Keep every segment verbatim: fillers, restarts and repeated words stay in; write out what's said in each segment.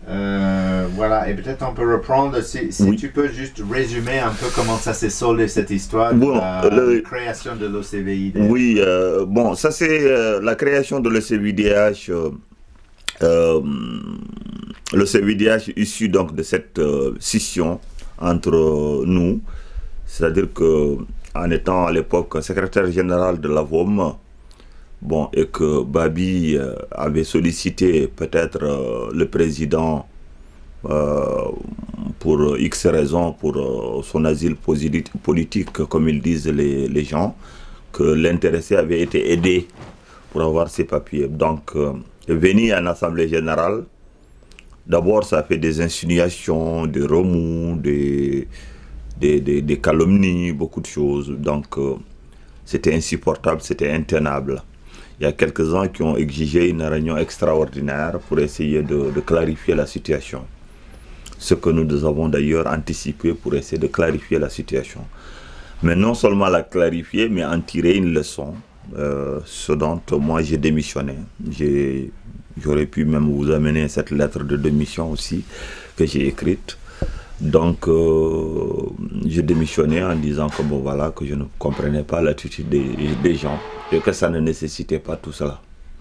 Euh, voilà, et peut-être on peut reprendre, si, si Oui. tu peux juste résumer un peu comment ça s'est soldé cette histoire de Bon, la, le, de création de l'O C V I D H. oui, euh, bon, ça c'est euh, la création de l'O C V I D H. Euh, euh, le C V I D H issu donc de cette euh, scission entre euh, nous, c'est-à-dire que en étant à l'époque secrétaire général de la V O M, bon, et que Babi euh, avait sollicité peut-être euh, le président euh, pour X raisons, pour euh, son asile politique, comme ils disent les, les gens, que l'intéressé avait été aidé pour avoir ses papiers. Donc, euh, venu en Assemblée générale, d'abord ça fait des insinuations, des remous, des, des, des, des calomnies, beaucoup de choses. Donc, euh, c'était insupportable, c'était intenable. Il y a quelques-uns qui ont exigé une réunion extraordinaire pour essayer de, de clarifier la situation. Ce que nous avons d'ailleurs anticipé pour essayer de clarifier la situation. Mais non seulement la clarifier, mais en tirer une leçon. Euh, ce dont moi j'ai démissionné. J'aurais pu même vous amener cette lettre de démission aussi que j'ai écrite. Donc euh, j'ai démissionné en disant que bon voilà, que je ne comprenais pas l'attitude des, des gens et que ça ne nécessitait pas tout cela.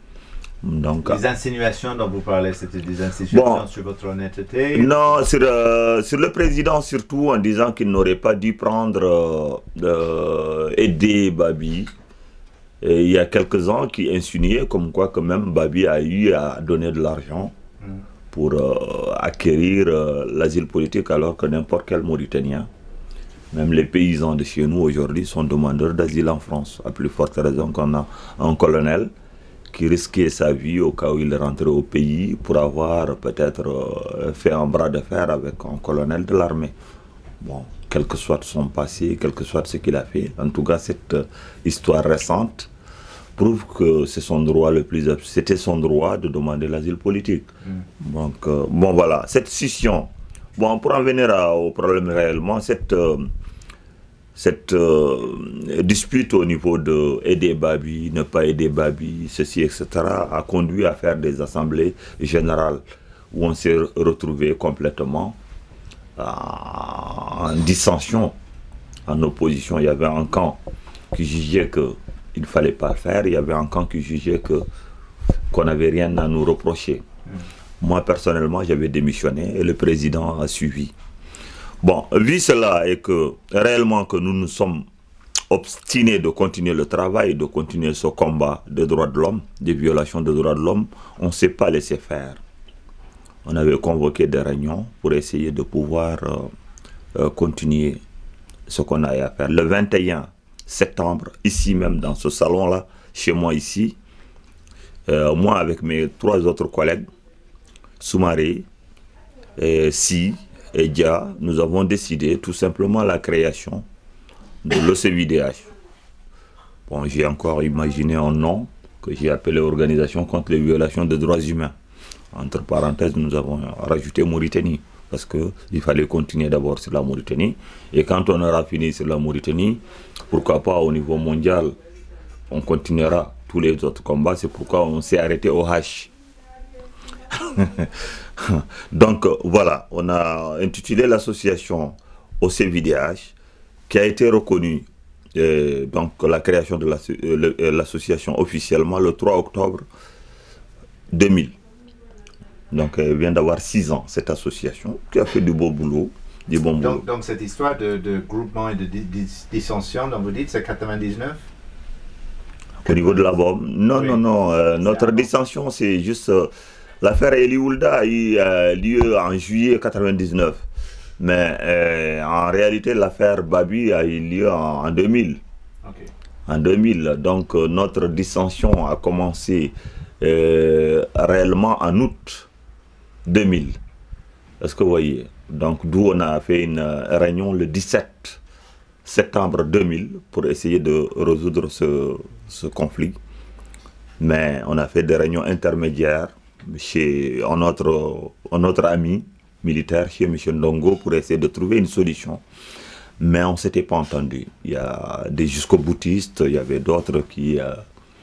Donc, les insinuations dont vous parlez, c'était des insinuations bon, sur votre honnêteté? Non, sur, euh, sur le président surtout, en disant qu'il n'aurait pas dû prendre, euh, aider Babi. Et il y a quelques-uns qui insinuaient comme quoi que même Babi a eu à donner de l'argent mm. pour euh, acquérir euh, l'asile politique, alors que n'importe quel Mauritanien, même les paysans de chez nous aujourd'hui, sont demandeurs d'asile en France, à plus forte raison qu'on a un colonel qui risquait sa vie au cas où il rentrait au pays pour avoir peut-être euh, fait un bras de fer avec un colonel de l'armée. Bon, quel que soit son passé, quel que soit ce qu'il a fait, en tout cas cette euh, histoire récente prouve que c'est son droit le plus, c'était son droit de demander l'asile politique. Mm. Donc, euh, bon voilà, cette scission, bon pour en venir à, au problème réellement, cette... Euh, Cette euh, dispute au niveau de aider Babi, ne pas aider Babi, ceci, et cetera, a conduit à faire des assemblées générales où on s'est retrouvé complètement euh, en dissension, en opposition. Il y avait un camp qui jugeait qu'il ne fallait pas le faire, il y avait un camp qui jugeait que, qu'on n'avait rien à nous reprocher. Mmh. Moi, personnellement, j'avais démissionné et le président a suivi. Bon, vu cela et que réellement que nous nous sommes obstinés de continuer le travail, de continuer ce combat des droits de l'homme, des violations des droits de l'homme, on ne s'est pas laissé faire. On avait convoqué des réunions pour essayer de pouvoir euh, euh, continuer ce qu'on a à faire. Le vingt et un septembre, ici même dans ce salon-là, chez moi ici, euh, moi avec mes trois autres collègues, Soumaré, et Si, et Dia, nous avons décidé tout simplement la création de l'O C V I D H. Bon, j'ai encore imaginé un nom que j'ai appelé Organisation contre les violations des droits humains. Entre parenthèses, nous avons rajouté Mauritanie, parce qu'il fallait continuer d'abord sur la Mauritanie. Et quand on aura fini sur la Mauritanie, pourquoi pas au niveau mondial, on continuera tous les autres combats. C'est pourquoi on s'est arrêté au H. Donc voilà, on a intitulé l'association O C V I D H, qui a été reconnue, euh, donc la création de l'association officiellement le trois octobre deux mille. Donc elle vient d'avoir six ans, cette association, qui a fait du beau boulot. Du bon donc, boulot. donc cette histoire de, de groupement et de dissension, dont vous dites, c'est quatre-vingt-dix-neuf? Au niveau de la bombe? Non, oui. non, non, euh, notre dissension, c'est juste... Euh, l'affaire Eli Oulda a eu euh, lieu en juillet quatre-vingt-dix-neuf, mais euh, en réalité l'affaire Babi a eu lieu en, en deux mille. Okay. En deux mille, donc euh, notre dissension a commencé euh, réellement en août deux mille. Est-ce que vous voyez? Donc d'où on a fait une réunion le dix-sept septembre deux mille pour essayer de résoudre ce, ce conflit. Mais on a fait des réunions intermédiaires chez un autre, un autre ami militaire, chez M. Ndongo, pour essayer de trouver une solution. Mais on ne s'était pas entendu. Il y a des jusqu'au-boutistes, il y avait d'autres qui, euh,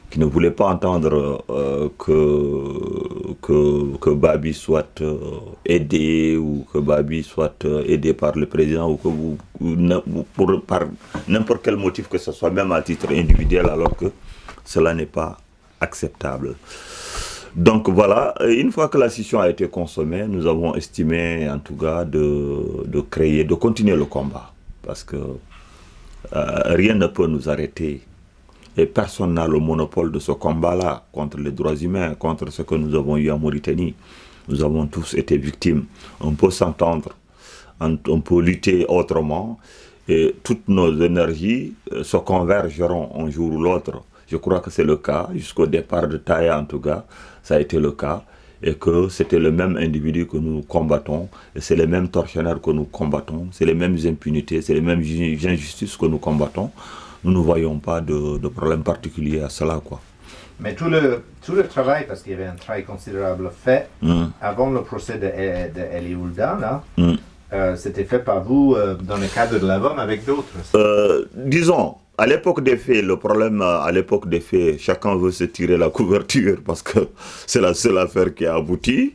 qui ne voulait pas entendre euh, que, que, que Babi soit euh, aidé ou que Babi soit euh, aidé par le président ou, que vous, ou pour, par n'importe quel motif que ce soit, même à titre individuel, alors que cela n'est pas acceptable. Donc voilà, une fois que la scission a été consommée, nous avons estimé en tout cas de, de créer, de continuer le combat. Parce que euh, rien ne peut nous arrêter. Et personne n'a le monopole de ce combat-là contre les droits humains, contre ce que nous avons eu en Mauritanie. Nous avons tous été victimes. On peut s'entendre, on, on peut lutter autrement. Et toutes nos énergies euh, se convergeront un jour ou l'autre. Je crois que c'est le cas, jusqu'au départ de Taya en tout cas, ça a été le cas, et que c'était le même individu que nous combattons, et c'est les mêmes tortionnaires que nous combattons, c'est les mêmes impunités, c'est les mêmes injustices que nous combattons. Nous ne voyons pas de, de problème particulier à cela, quoi. Mais tout le, tout le travail, parce qu'il y avait un travail considérable fait, mm. avant le procès de, de Eli Oulda, là, mm. euh, c'était fait par vous euh, dans le cadre de l'A V O M avec d'autres. euh, Disons, à l'époque des faits, le problème, à l'époque des faits, chacun veut se tirer la couverture parce que c'est la seule affaire qui a abouti.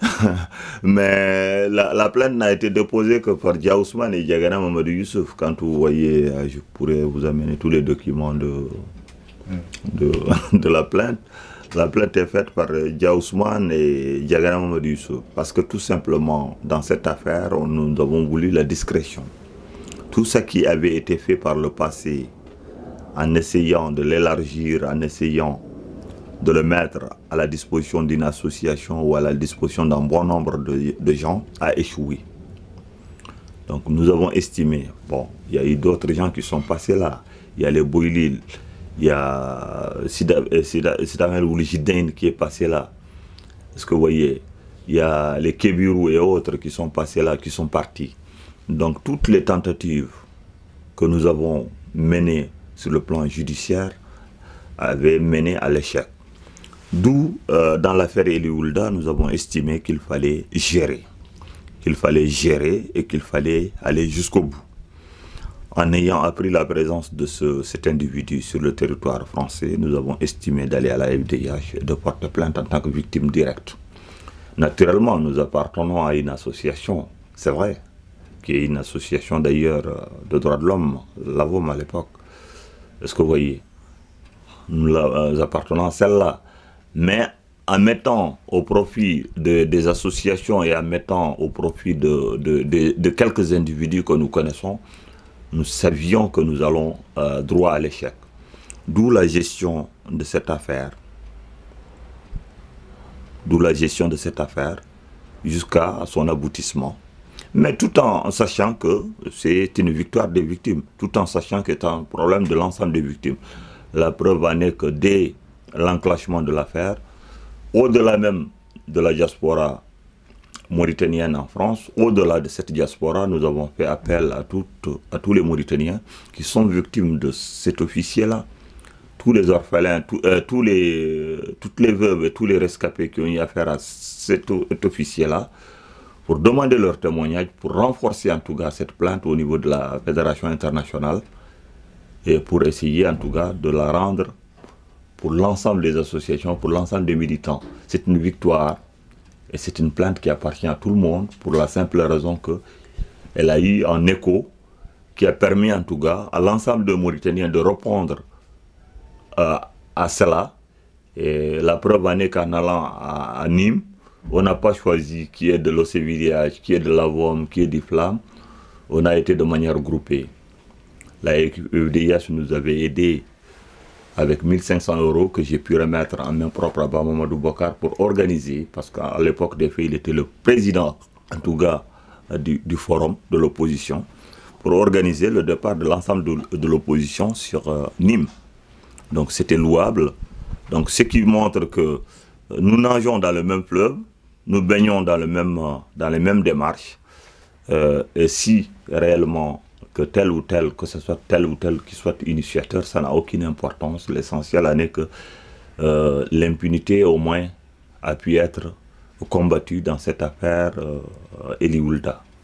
Mais la, la plainte n'a été déposée que par Dia Ousmane et Diagana Mamadou Youssouf. Quand vous voyez, je pourrais vous amener tous les documents de, de, de la plainte. La plainte est faite par Dia Ousmane et Diagana Mamadou Youssouf. Parce que tout simplement, dans cette affaire, on, nous avons voulu la discrétion. Tout ce qui avait été fait par le passé, en essayant de l'élargir, en essayant de le mettre à la disposition d'une association ou à la disposition d'un bon nombre de, de gens, a échoué. Donc nous avons estimé, bon, il y a eu d'autres gens qui sont passés là, il y a les Boylil, il y a Sidamel Oulijidane qui est passé là, est-ce que vous voyez, il y a les Kebirou et autres qui sont passés là, qui sont partis. Donc toutes les tentatives que nous avons menées sur le plan judiciaire avaient mené à l'échec. D'où, euh, dans l'affaire Eli Oulda, nous avons estimé qu'il fallait gérer. Qu'il fallait gérer et qu'il fallait aller jusqu'au bout. En ayant appris la présence de ce, cet individu sur le territoire français, nous avons estimé d'aller à la F D H et de porter plainte en tant que victime directe. Naturellement, nous appartenons à une association, c'est vrai, qui est une association d'ailleurs de droits de l'homme, l'A V O M à l'époque. Est-ce que vous voyez? Nous appartenons à celle-là. Mais en mettant au profit de, des associations et en mettant au profit de, de, de, de quelques individus que nous connaissons, nous savions que nous allons euh, droit à l'échec. D'où la gestion de cette affaire. D'où la gestion de cette affaire jusqu'à son aboutissement. Mais tout en sachant que c'est une victoire des victimes, tout en sachant que c'est un problème de l'ensemble des victimes. La preuve en est que dès l'enclenchement de l'affaire, au-delà même de la diaspora mauritanienne en France, au-delà de cette diaspora, nous avons fait appel à, toutes, à tous les Mauritaniens qui sont victimes de cet officier-là, tous les orphelins, tout, euh, tous les, toutes les veuves et tous les rescapés qui ont eu affaire à cet, cet officier-là, pour demander leur témoignage, pour renforcer en tout cas cette plainte au niveau de la Fédération internationale et pour essayer en tout cas de la rendre pour l'ensemble des associations, pour l'ensemble des militants. C'est une victoire et c'est une plainte qui appartient à tout le monde pour la simple raison qu'elle a eu un écho qui a permis en tout cas à l'ensemble des Mauritaniens de répondre euh, à cela. Et la preuve en est qu'en allant à, à Nîmes, on n'a pas choisi qui est de l'O C V D H, qui est de l'A V O M, qui est du Flamme. On a été de manière groupée. La F D I H nous avait aidé avec mille cinq cents euros que j'ai pu remettre en main propre à Mamadou Bokar pour organiser, parce qu'à l'époque des faits, il était le président, en tout cas, du, du forum de l'opposition, pour organiser le départ de l'ensemble de, de l'opposition sur euh, Nîmes. Donc c'était louable. Donc ce qui montre que nous nageons dans le même fleuve, nous baignons dans, le même, dans les mêmes démarches. Euh, et si réellement que tel ou tel, que ce soit tel ou tel qui soit initiateur, ça n'a aucune importance. L'essentiel en est que euh, l'impunité au moins a pu être combattue dans cette affaire euh, Eli Oulda.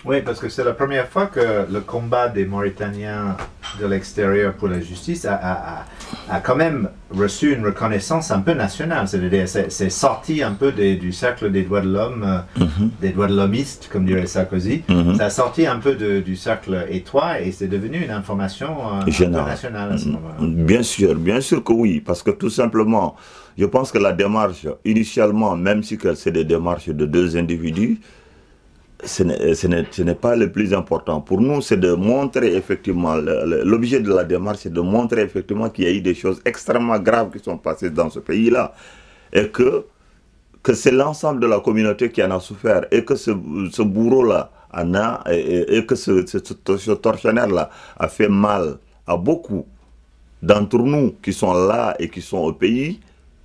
Oui, parce que c'est la première fois que le combat des Mauritaniens de l'extérieur pour la justice a, a, a, a quand même reçu une reconnaissance un peu nationale. C'est-à-dire, c'est sorti un peu des, du cercle des droits de l'homme, euh, mm-hmm. des droits de l'homiste, comme dirait Sarkozy. Mm-hmm. Ça a sorti un peu de, du cercle étroit et c'est devenu une information euh, un peu nationale à ce moment-là. Bien sûr, bien sûr que oui, parce que tout simplement, je pense que la démarche, initialement, même si c'est des démarches de deux individus, ce n'est pas le plus important. Pour nous, c'est de montrer effectivement, l'objet de la démarche, c'est de montrer effectivement qu'il y a eu des choses extrêmement graves qui sont passées dans ce pays-là. Et que, que c'est l'ensemble de la communauté qui en a souffert. Et que ce, ce bourreau-là en a, et, et que ce, ce, ce tortionnaire-là a fait mal à beaucoup d'entre nous qui sont là et qui sont au pays,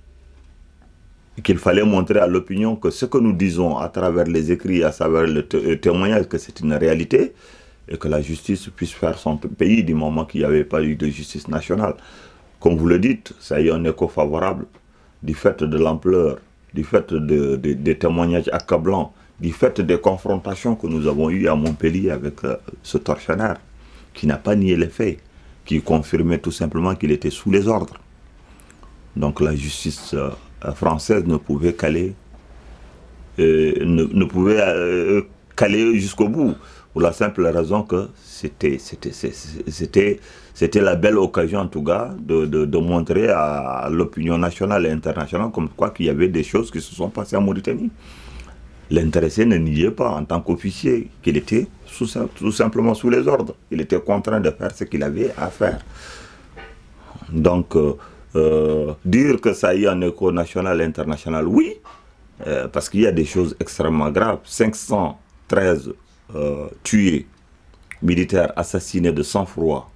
qu'il fallait montrer à l'opinion que ce que nous disons à travers les écrits, à travers le témoignage, que c'est une réalité, et que la justice puisse faire son pays du moment qu'il n'y avait pas eu de justice nationale. Comme vous le dites, ça a eu un écho favorable du fait de l'ampleur, du fait de, de, des témoignages accablants, du fait des confrontations que nous avons eues à Montpellier avec euh, ce tortionnaire, qui n'a pas nié les faits, qui confirmait tout simplement qu'il était sous les ordres. Donc la justice euh, française ne pouvait caler, euh, ne, ne pouvait euh, caler jusqu'au bout, pour la simple raison que c'était c'était la belle occasion en tout cas de, de, de montrer à l'opinion nationale et internationale comme quoi qu'il y avait des choses qui se sont passées en Mauritanie. L'intéressé ne niait pas en tant qu'officier qu'il était sous, tout simplement sous les ordres. Il était contraint de faire ce qu'il avait à faire. Donc, euh, euh, dire que ça y a un écho national et international, oui, euh, parce qu'il y a des choses extrêmement graves. cinq cent treize euh, tués, militaires assassinés de sang-froid.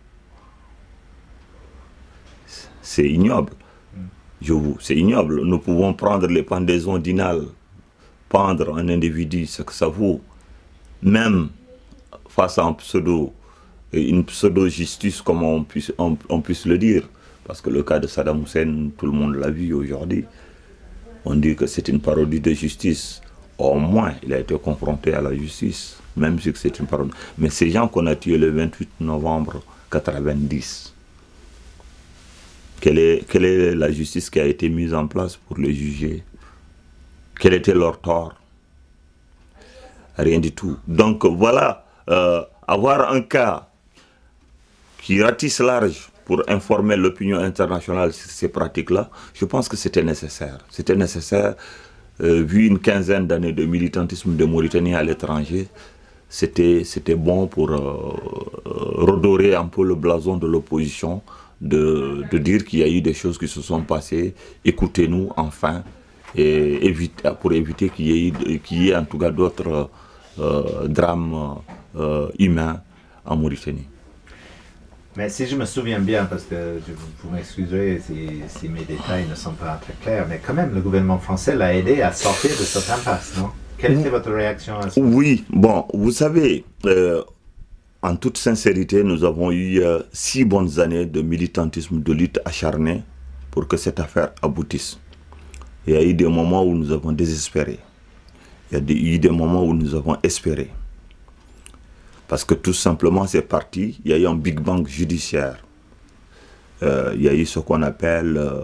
C'est ignoble. Je vous, c'est ignoble. Nous pouvons prendre les pendaisons d'Inal, pendre un individu, ce que ça vaut, même face à un pseudo, une pseudo-justice, comme on puisse, on, on puisse le dire, parce que le cas de Saddam Hussein, tout le monde l'a vu aujourd'hui, on dit que c'est une parodie de justice. Au moins, il a été confronté à la justice, même si c'est une parodie. Mais ces gens qu'on a tués le vingt-huit novembre quatre-vingt-dix, quelle est, quelle est la justice qui a été mise en place pour les juger? Quel était leur tort? Rien du tout. Donc voilà, euh, avoir un cas qui ratisse large pour informer l'opinion internationale sur ces pratiques-là, je pense que c'était nécessaire. C'était nécessaire, euh, vu une quinzaine d'années de militantisme de Mauritanie à l'étranger, c'était c'était bon pour euh, redorer un peu le blason de l'opposition, de, de dire qu'il y a eu des choses qui se sont passées, écoutez-nous enfin, et évite, pour éviter qu'il y ait, qu'il y ait en tout cas d'autres euh, drames euh, humains en Mauritanie. Mais si je me souviens bien, parce que je, vous m'excuserez si, si mes détails ne sont pas très clairs, mais quand même le gouvernement français l'a aidé à sortir de cette impasse, non? Quelle était votre réaction à ça? Oui, bon, vous savez, euh, en toute sincérité, nous avons eu euh, six bonnes années de militantisme, de lutte acharnée pour que cette affaire aboutisse. Il y a eu des moments où nous avons désespéré. Il y a eu des moments où nous avons espéré. Parce que tout simplement, c'est parti. Il y a eu un Big Bang judiciaire. Euh, il y a eu ce qu'on appelle euh,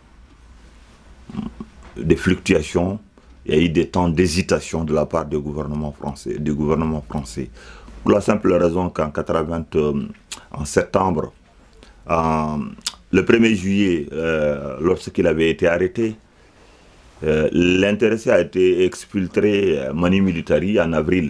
des fluctuations. Il y a eu des temps d'hésitation de la part du gouvernement français. Du gouvernement français. Pour la simple raison qu'en quatre-vingt, euh, en septembre, en, le premier juillet, euh, lorsqu'il avait été arrêté, Euh, l'intéressé a été exfiltré euh, Mani Militari en avril.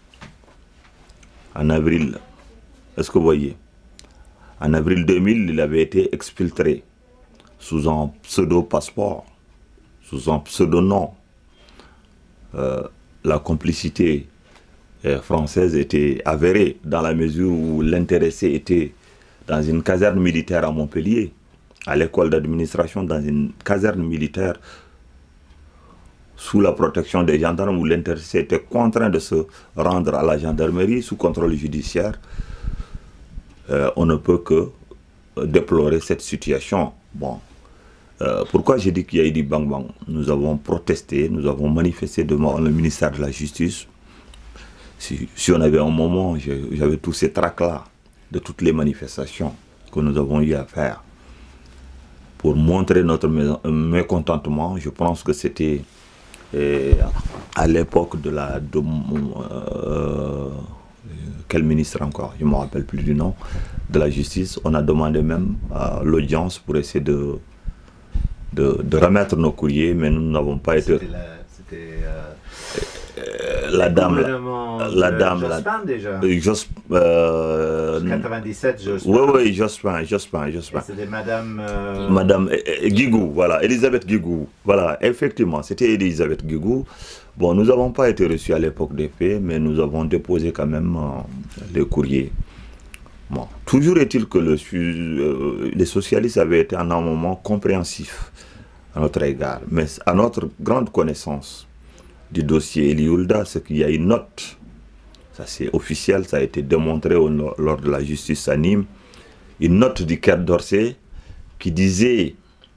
En avril. Est-ce que vous voyez? En avril deux mille, il avait été exfiltré sous un pseudo-passeport, sous un pseudo-nom. Euh, la complicité euh, française était avérée dans la mesure où l'intéressé était dans une caserne militaire à Montpellier, à l'école d'administration, dans une caserne militaire sous la protection des gendarmes, où l'intéressé était contraint de se rendre à la gendarmerie sous contrôle judiciaire. Euh, on ne peut que déplorer cette situation. Bon, euh, pourquoi j'ai dit qu'il y a eu du bang-bang? Nous avons protesté, nous avons manifesté devant le ministère de la Justice. Si, si on avait un moment, j'avais tous ces tracts-là, de toutes les manifestations que nous avons eu à faire, pour montrer notre mécontentement. Je pense que c'était euh, à l'époque de la... De, euh, quel ministre encore, je ne me rappelle plus du nom, de la justice. On a demandé même à l'audience pour essayer de, de, de remettre nos courriers, mais nous n'avons pas été... C'était euh, euh, la dame, la, la dame, Jospin déjà. Jos, euh, quatre-vingt-dix-sept, Jospin. Oui, oui, Jospin, Jospin, Jospin. C'était Madame... Euh... Madame Guigou, voilà, Elisabeth Guigou. Voilà, effectivement, c'était Elisabeth Guigou. Bon, nous n'avons pas été reçus à l'époque des faits, mais nous avons déposé quand même euh, les courriers. Bon, toujours est-il que le, euh, les socialistes avaient été en un moment compréhensifs à notre égard. Mais à notre grande connaissance du dossier Eli Oulda, c'est qu'il y a une note, ça c'est officiel, ça a été démontré au, lors de la justice à Nîmes, une note du Quai d'Orsay qui disait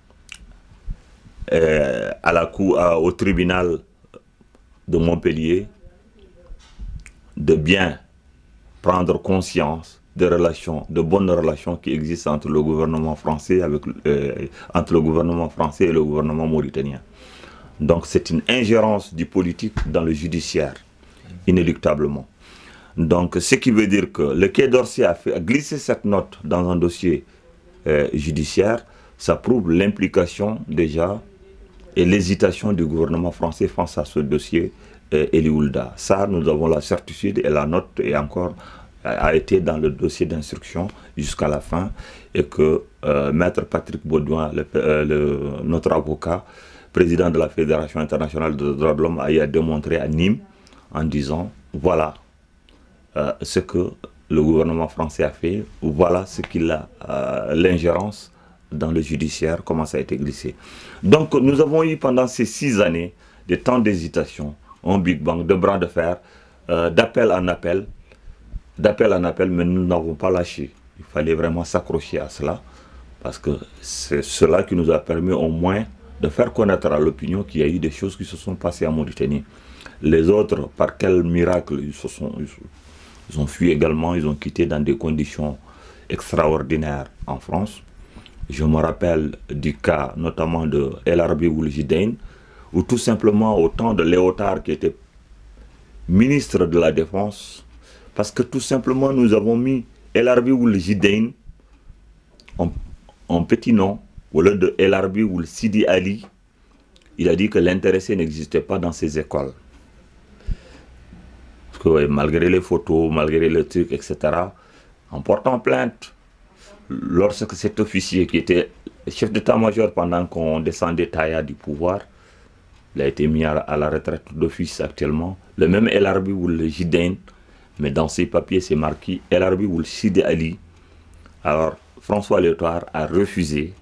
euh, à la cour, à, au tribunal de Montpellier de bien prendre conscience des relations, de bonnes relations qui existent entre le gouvernement français avec, euh, entre le gouvernement français et le gouvernement mauritanien. Donc c'est une ingérence du politique dans le judiciaire, inéluctablement. Donc ce qui veut dire que le Quai d'Orsay a, a glissé cette note dans un dossier euh, judiciaire, ça prouve l'implication déjà et l'hésitation du gouvernement français face à ce dossier euh, Eli Oulda. Ça, nous avons la certitude et la note est encore a été dans le dossier d'instruction jusqu'à la fin et que euh, Maître Patrick Baudouin, le, euh, le, notre avocat, président de la Fédération internationale des droits de l'homme, a démontré à Nîmes en disant voilà euh, ce que le gouvernement français a fait, voilà ce qu'il a, euh, l'ingérence dans le judiciaire, comment ça a été glissé. Donc nous avons eu pendant ces six années des temps d'hésitation, un Big Bang, de bras de fer, euh, d'appel en appel, d'appel en appel, mais nous n'avons pas lâché. Il fallait vraiment s'accrocher à cela, parce que c'est cela qui nous a permis au moins de faire connaître à l'opinion qu'il y a eu des choses qui se sont passées en Mauritanie. Les autres, par quel miracle, ils, se sont, ils ont fui également, ils ont quitté dans des conditions extraordinaires en France. Je me rappelle du cas notamment de El Arbi Ould-Jidain, où tout simplement au temps de Léotard qui était ministre de la Défense, parce que tout simplement nous avons mis El Arbi Ould-Jidain en, en petit nom, au lieu de El Arbi Ould Sidi Ali. Il a dit que l'intéressé n'existait pas dans ces écoles. Parce que ouais, malgré les photos, malgré les trucs, et cetera, en portant plainte, lorsque cet officier qui était chef d'état-major pendant qu'on descendait Taya du pouvoir, il a été mis à, à la retraite d'office actuellement, le même El Arbi Ould-Jidain, mais dans ses papiers c'est marqué El Arbi Ould Sidi Ali. Alors François Léotard a refusé,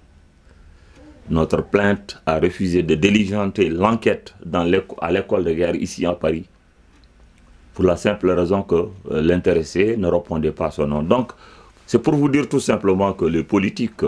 notre plainte a refusé de diligenter l'enquête à l'école de guerre ici à Paris, pour la simple raison que euh, l'intéressé ne répondait pas à son nom. Donc c'est pour vous dire tout simplement que les politiques,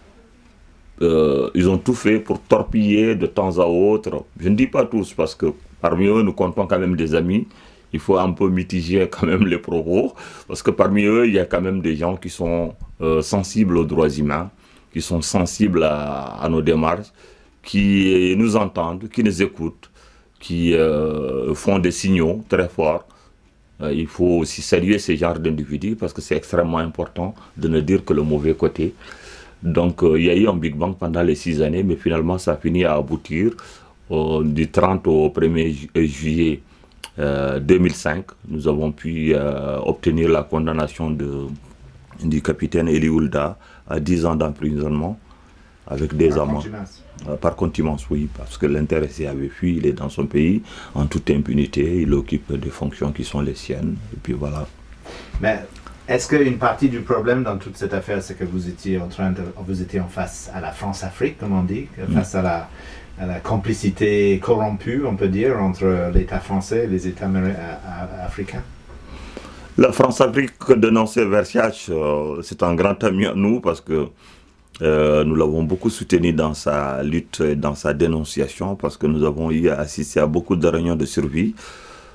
euh, ils ont tout fait pour torpiller de temps à autre. Je ne dis pas tous, parce que parmi eux, nous comptons quand même des amis. Il faut un peu mitiger quand même les propos, parce que parmi eux, il y a quand même des gens qui sont euh, sensibles aux droits humains, qui sont sensibles à, à nos démarches, qui nous entendent, qui nous écoutent, qui euh, font des signaux très forts. Il faut aussi saluer ce genre d'individus parce que c'est extrêmement important de ne dire que le mauvais côté. Donc euh, il y a eu un Big Bang pendant les six années, mais finalement ça a fini à aboutir euh, du trente au premier juillet euh, deux mille cinq. Nous avons pu euh, obtenir la condamnation de, du capitaine Eli Oulda à dix ans d'emprisonnement avec des amendes. Par contumace, oui, parce que l'intéressé avait fui, il est dans son pays, en toute impunité, il occupe des fonctions qui sont les siennes, et puis voilà. Mais est-ce qu'une partie du problème dans toute cette affaire, c'est que vous étiez en train de, vous étiez en face à la France-Afrique, comme on dit, face mmh. à, la, à la complicité corrompue, on peut dire, entre l'État français et les États africains? La France-Afrique que dénonçait Versace, euh, c'est un grand ami à nous, parce que Euh, nous l'avons beaucoup soutenu dans sa lutte et dans sa dénonciation, parce que nous avons eu à assister à beaucoup de réunions de survie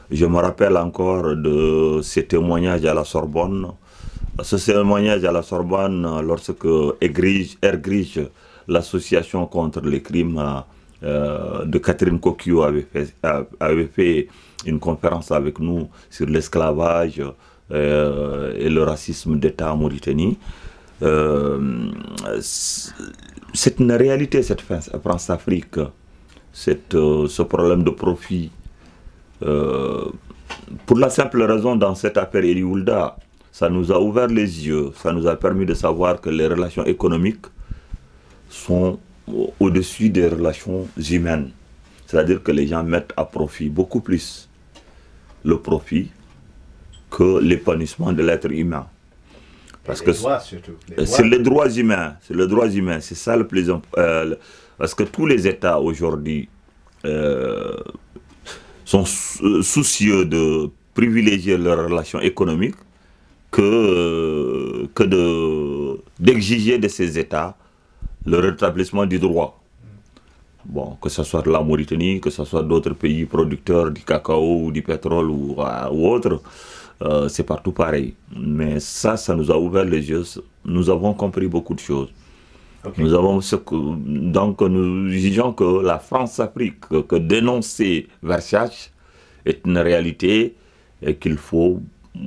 Je me rappelle encore de ces témoignages à la Sorbonne. Ce témoignage à la Sorbonne, lorsque Ergrige, l'association contre les crimes euh, de Catherine Cocchio, avait fait, avait fait une conférence avec nous sur l'esclavage euh, et le racisme d'État en Mauritanie. Euh, c'est une réalité, cette France-Afrique, euh, ce problème de profit. Euh, pour la simple raison, dans cette affaire Eli Oulda, ça nous a ouvert les yeux, ça nous a permis de savoir que les relations économiques sont au-dessus des relations humaines. C'est-à-dire que les gens mettent à profit beaucoup plus le profit que l'épanouissement de l'être humain. Parce que c'est les droits humains, c'est le droit humain, c'est ça le plus important. Euh, parce que tous les États aujourd'hui euh, sont soucieux de privilégier leurs relations économiques que, que de, d'exiger de ces États le rétablissement du droit. Bon, que ce soit la Mauritanie, que ce soit d'autres pays producteurs du cacao ou du pétrole ou, ou autres, euh, c'est partout pareil. Mais ça, ça nous a ouvert les yeux. Nous avons compris beaucoup de choses. Okay. Nous avons ce que, donc nous jugeons que la France-Afrique, que, que dénoncer Versace est une réalité et qu'il faut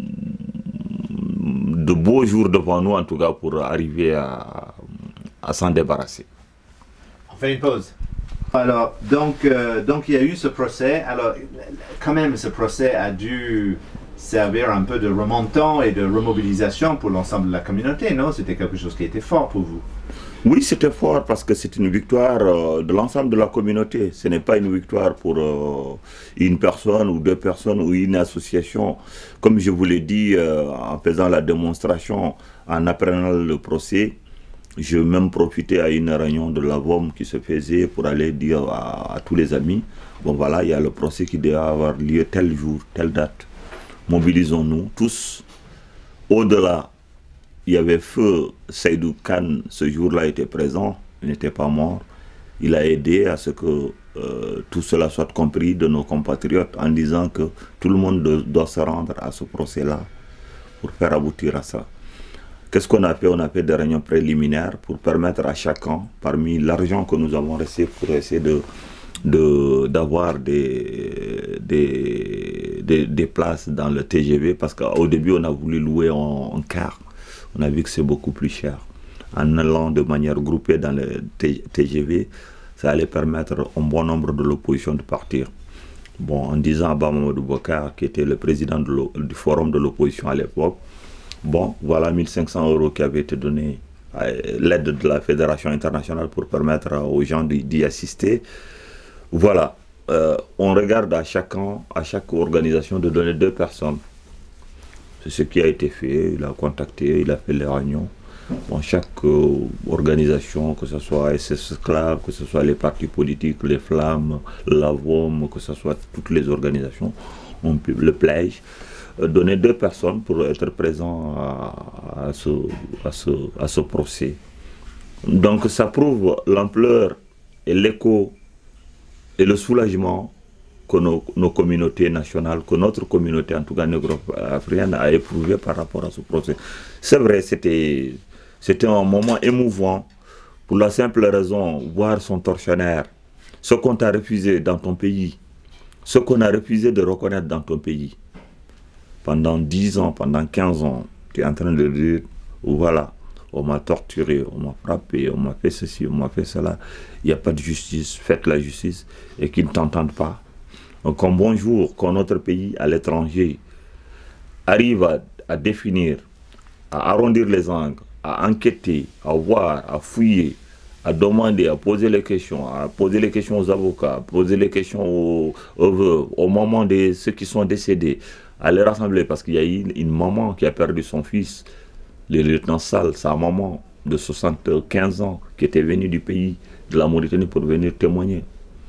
de beaux jours devant nous, en tout cas, pour arriver à, à s'en débarrasser. On fait une pause. Alors, donc, euh, donc il y a eu ce procès. Alors, quand même, ce procès a dû servir un peu de remontant et de remobilisation pour l'ensemble de la communauté, non? C'était quelque chose qui était fort pour vous. Oui, c'était fort parce que c'est une victoire euh, de l'ensemble de la communauté. Ce n'est pas une victoire pour euh, une personne ou deux personnes ou une association. Comme je vous l'ai dit euh, en faisant la démonstration, en apprenant le procès, j'ai même profité à une réunion de la V O M qui se faisait pour aller dire à, à tous les amis, bon voilà, il y a le procès qui doit avoir lieu tel jour, telle date. Mobilisons-nous tous. Au-delà, il y avait feu Seydou Khan, ce jour-là était présent, il n'était pas mort. Il a aidé à ce que euh, tout cela soit compris de nos compatriotes en disant que tout le monde de, doit se rendre à ce procès-là pour faire aboutir à ça. Qu'est-ce qu'on a fait? On a fait des réunions préliminaires pour permettre à chacun, parmi l'argent que nous avons reçu, pour essayer de d'avoir des, des, des, des places dans le T G V, parce qu'au début on a voulu louer en, en car, on a vu que c'est beaucoup plus cher. En allant de manière groupée dans le T G V, ça allait permettre un bon nombre de l'opposition de partir. Bon, en disant à Bamamadou Bokar, qui était le président de du forum de l'opposition à l'époque, bon, voilà mille cinq cents euros qui avaient été donnés à l'aide de la Fédération internationale pour permettre aux gens d'y assister. Voilà, euh, on regarde à chacun, à chaque organisation de donner deux personnes. C'est ce qui a été fait, il a contacté, il a fait les réunions. Bon, chaque euh, organisation, que ce soit S S Esclaves, que ce soit les partis politiques, les Flammes, la V O M, que ce soit toutes les organisations, on peut, le Plège, euh, donner deux personnes pour être présents à, à, ce, à, ce, à ce procès. Donc ça prouve l'ampleur et l'écho et le soulagement que nos, nos communautés nationales, que notre communauté, en tout cas négro-africaine, a éprouvé par rapport à ce procès. C'est vrai, c'était c'était un moment émouvant pour la simple raison, voir son tortionnaire, ce qu'on t'a refusé dans ton pays, ce qu'on a refusé de reconnaître dans ton pays. Pendant dix ans, pendant quinze ans, tu es en train de dire, voilà, on m'a torturé, on m'a frappé, on m'a fait ceci, on m'a fait cela. Il n'y a pas de justice, faites la justice et qu'ils ne t'entendent pas. Donc, un bonjour, quand notre pays, à l'étranger, arrive à, à définir, à arrondir les angles, à enquêter, à voir, à fouiller, à demander, à poser les questions, à poser les questions aux avocats, à poser les questions aux, aux veuves, au moment de ceux qui sont décédés, à les rassembler parce qu'il y a une, une maman qui a perdu son fils, le lieutenant Sall, sa maman de soixante-quinze ans, qui était venue du pays de la Mauritanie pour venir témoigner.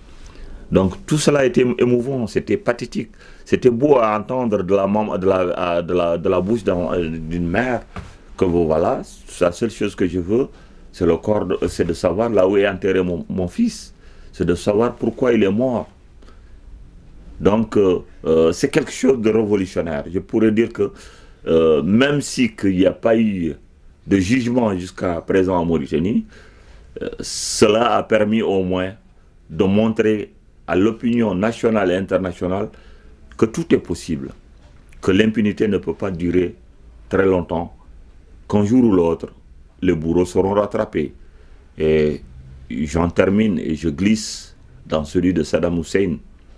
Donc tout cela était émouvant, c'était pathétique. C'était beau à entendre de la, maman, de la, de la, de la bouche d'une mère que voilà, la seule chose que je veux, c'est le corps, c'est de savoir là où est enterré mon, mon fils. C'est de savoir pourquoi il est mort. Donc, euh, euh, c'est quelque chose de révolutionnaire. Je pourrais dire que euh, même si il n'y a pas eu de jugement jusqu'à présent en Mauritanie, euh, cela a permis au moins de montrer à l'opinion nationale et internationale que tout est possible, que l'impunité ne peut pas durer très longtemps, qu'un jour ou l'autre, les bourreaux seront rattrapés. Et j'en termine et je glisse dans celui de Saddam Hussein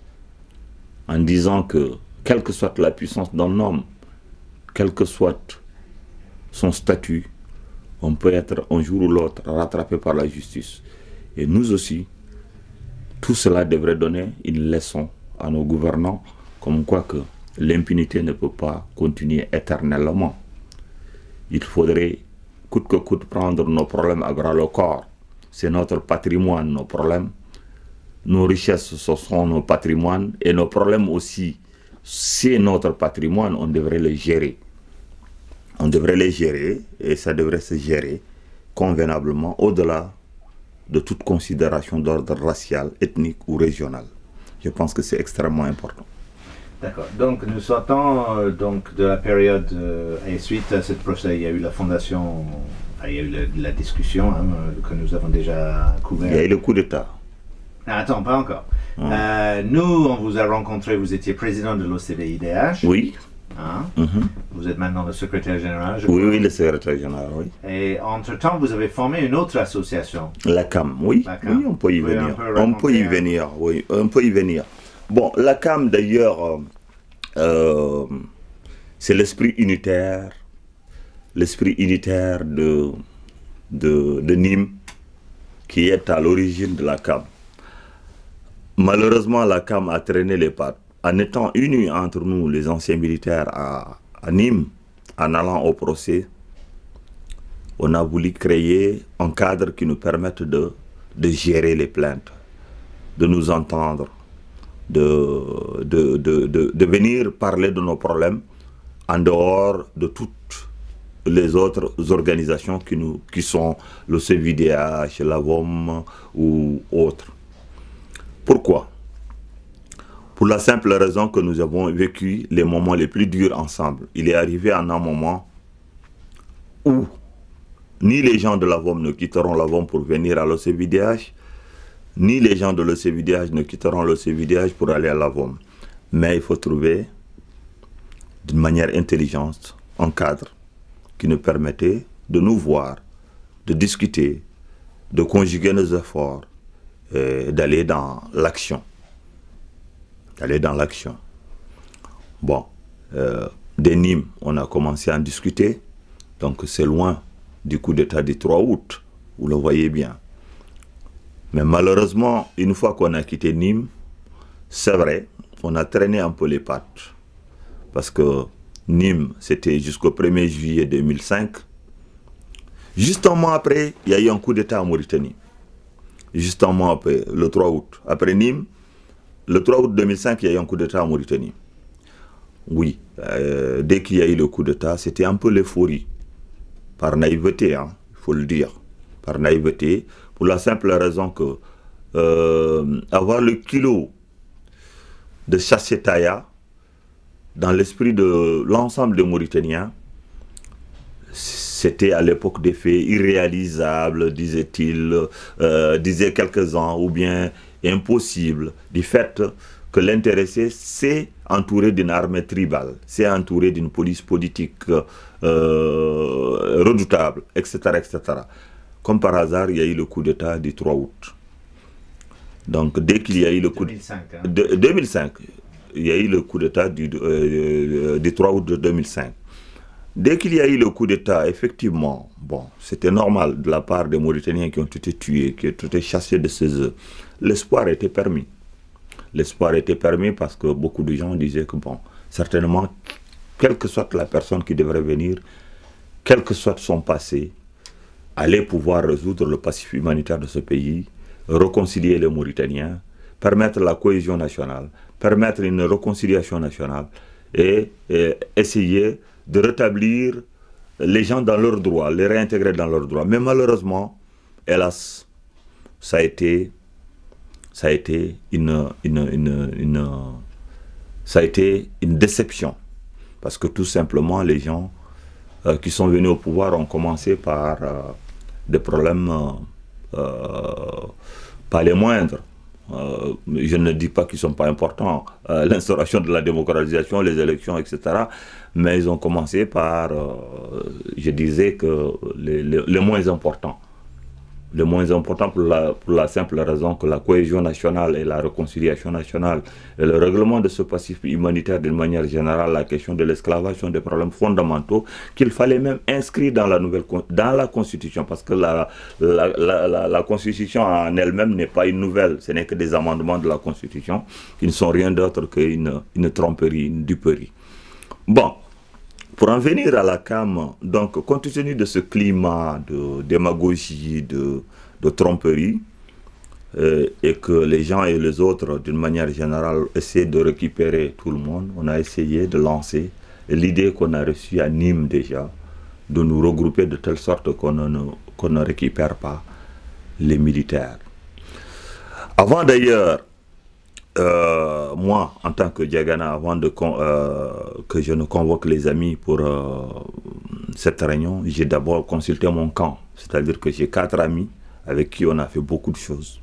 en disant que, quelle que soit la puissance d'un homme, quel que soit son statut, on peut être un jour ou l'autre rattrapé par la justice. Et nous aussi, tout cela devrait donner une leçon à nos gouvernants, comme quoi que l'impunité ne peut pas continuer éternellement. Il faudrait coûte que coûte prendre nos problèmes à bras le corps. C'est notre patrimoine, nos problèmes. Nos richesses, ce sont nos patrimoines. Et nos problèmes aussi, c'est notre patrimoine, on devrait les gérer. On devrait les gérer et ça devrait se gérer convenablement au-delà de toute considération d'ordre racial, ethnique ou régional. Je pense que c'est extrêmement important. D'accord. Donc nous sortons euh, donc de la période euh, et suite à cette procès, il y a eu la fondation, enfin, il y a eu la, la discussion hein, que nous avons déjà couvert. Il y a eu le coup d'État. Ah, attends, pas encore. Hum. Euh, nous, on vous a rencontré, vous étiez président de l'O C V I D H. Oui. Hein? Mm-hmm. Vous êtes maintenant le secrétaire général, je Oui, crois. oui, le secrétaire général, oui. Et entre-temps, vous avez formé une autre association. La C A M, oui. La C A M. Oui, on peut y Vous pouvez venir. un peu On peut y raconter, venir, oui. On peut y venir. Bon, la C A M, d'ailleurs, euh, euh, c'est l'esprit unitaire, l'esprit unitaire de, de, de Nîmes qui est à l'origine de la C A M. Malheureusement, la C A M a traîné les pattes. En étant unis entre nous, les anciens militaires à, à Nîmes, en allant au procès, on a voulu créer un cadre qui nous permette de, de gérer les plaintes, de nous entendre, de, de, de, de, de venir parler de nos problèmes en dehors de toutes les autres organisations qui, nous, qui sont le C V I D H, la V O M ou autres. Pourquoi ? Pour la simple raison que nous avons vécu les moments les plus durs ensemble. Il est arrivé en un moment où ni les gens de la V O M ne quitteront la V O M pour venir à l'O C V I D H, ni les gens de l'O C V I D H ne quitteront l'O C V I D H pour aller à la V O M. Mais il faut trouver d'une manière intelligente un cadre qui nous permettait de nous voir, de discuter, de conjuguer nos efforts et d'aller dans l'action. D'aller dans l'action. Bon, euh, des Nîmes, on a commencé à en discuter, donc c'est loin du coup d'État du trois août, vous le voyez bien. Mais malheureusement, une fois qu'on a quitté Nîmes, c'est vrai, on a traîné un peu les pattes. Parce que Nîmes, c'était jusqu'au premier juillet deux mille cinq. Juste un mois après, il y a eu un coup d'État en Mauritanie. Juste un mois après, le trois août. Après Nîmes, le trois août deux mille cinq, il y a eu un coup d'État en Mauritanie. Oui, euh, dès qu'il y a eu le coup d'État, c'était un peu l'euphorie. Par naïveté, hein, il faut le dire. Par naïveté, pour la simple raison que euh, avoir le kilo de Chassetaya dans l'esprit de l'ensemble des Mauritaniens, c'était à l'époque des faits irréalisables, disait-il, euh, disaient quelques-uns, ou bien impossible, du fait que l'intéressé s'est entouré d'une armée tribale, s'est entouré d'une police politique euh, redoutable, et cetera, et cetera. Comme par hasard, il y a eu le coup d'État du trois août. Donc, dès qu'il y a eu le coup d'État... Hein. De, deux mille cinq, il y a eu le coup d'État du, euh, du trois août de deux mille cinq. Dès qu'il y a eu le coup d'État, effectivement, bon, c'était normal de la part des Mauritaniens qui ont été tués, qui ont été chassés de chez eux. L'espoir était permis. L'espoir était permis parce que beaucoup de gens disaient que, bon, certainement, quelle que soit la personne qui devrait venir, quel que soit son passé, allait pouvoir résoudre le passif humanitaire de ce pays, réconcilier les Mauritaniens, permettre la cohésion nationale, permettre une réconciliation nationale et, et essayer de rétablir les gens dans leurs droits, les réintégrer dans leurs droits. Mais malheureusement, hélas, ça a été, ça a été une, une, une, une, ça a été une déception. Parce que tout simplement, les gens euh, qui sont venus au pouvoir ont commencé par euh, des problèmes euh, euh, pas les moindres. Euh, je ne dis pas qu'ils ne sont pas importants, euh, l'instauration de la démocratisation, les élections, et cetera. Mais ils ont commencé par, euh, je disais que les, les, les moins importants. Le moins important pour la, pour la simple raison que la cohésion nationale et la réconciliation nationale et le règlement de ce passif humanitaire d'une manière générale, la question de l'esclavage sont des problèmes fondamentaux qu'il fallait même inscrire dans la nouvelle dans la Constitution, parce que la, la, la, la, la Constitution en elle-même n'est pas une nouvelle, ce n'est que des amendements de la Constitution qui ne sont rien d'autre qu'une une tromperie, une duperie. Bon. Pour en venir à la C A M, donc, compte tenu de ce climat de démagogie, de, de tromperie, euh, et que les gens et les autres, d'une manière générale, essaient de récupérer tout le monde, on a essayé de lancer l'idée qu'on a reçue à Nîmes déjà, de nous regrouper de telle sorte qu'on ne, qu'on ne récupère pas les militaires. Avant d'ailleurs, Euh, moi, en tant que Diagana, avant de euh, que je ne convoque les amis pour euh, cette réunion, j'ai d'abord consulté mon camp. C'est-à-dire que j'ai quatre amis avec qui on a fait beaucoup de choses.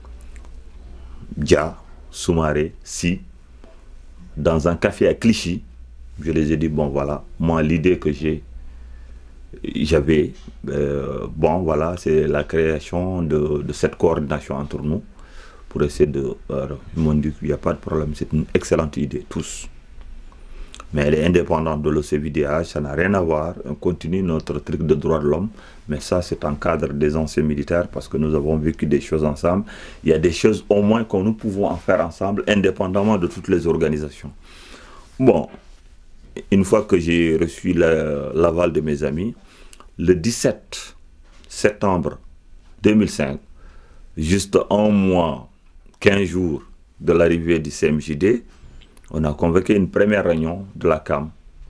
Dia, Soumaré, Si, dans un café à Clichy, je les ai dit, bon voilà, moi l'idée que j'ai, j'avais, euh, bon voilà, c'est la création de, de cette coordination entre nous. Pour essayer de... Euh, ils m'ont dit qu'il n'y a pas de problème, c'est une excellente idée, tous. Mais elle est indépendante de l'O C V D H, ça n'a rien à voir, on continue notre truc de droits de l'homme, mais ça c'est en cadre des anciens militaires, parce que nous avons vécu des choses ensemble. Il y a des choses au moins que nous pouvons en faire ensemble, indépendamment de toutes les organisations. Bon, une fois que j'ai reçu l'aval de mes amis, le dix-sept septembre deux mille cinq, juste un mois, quinze jours de l'arrivée du C M J D, on a convoqué une première réunion de la C A M.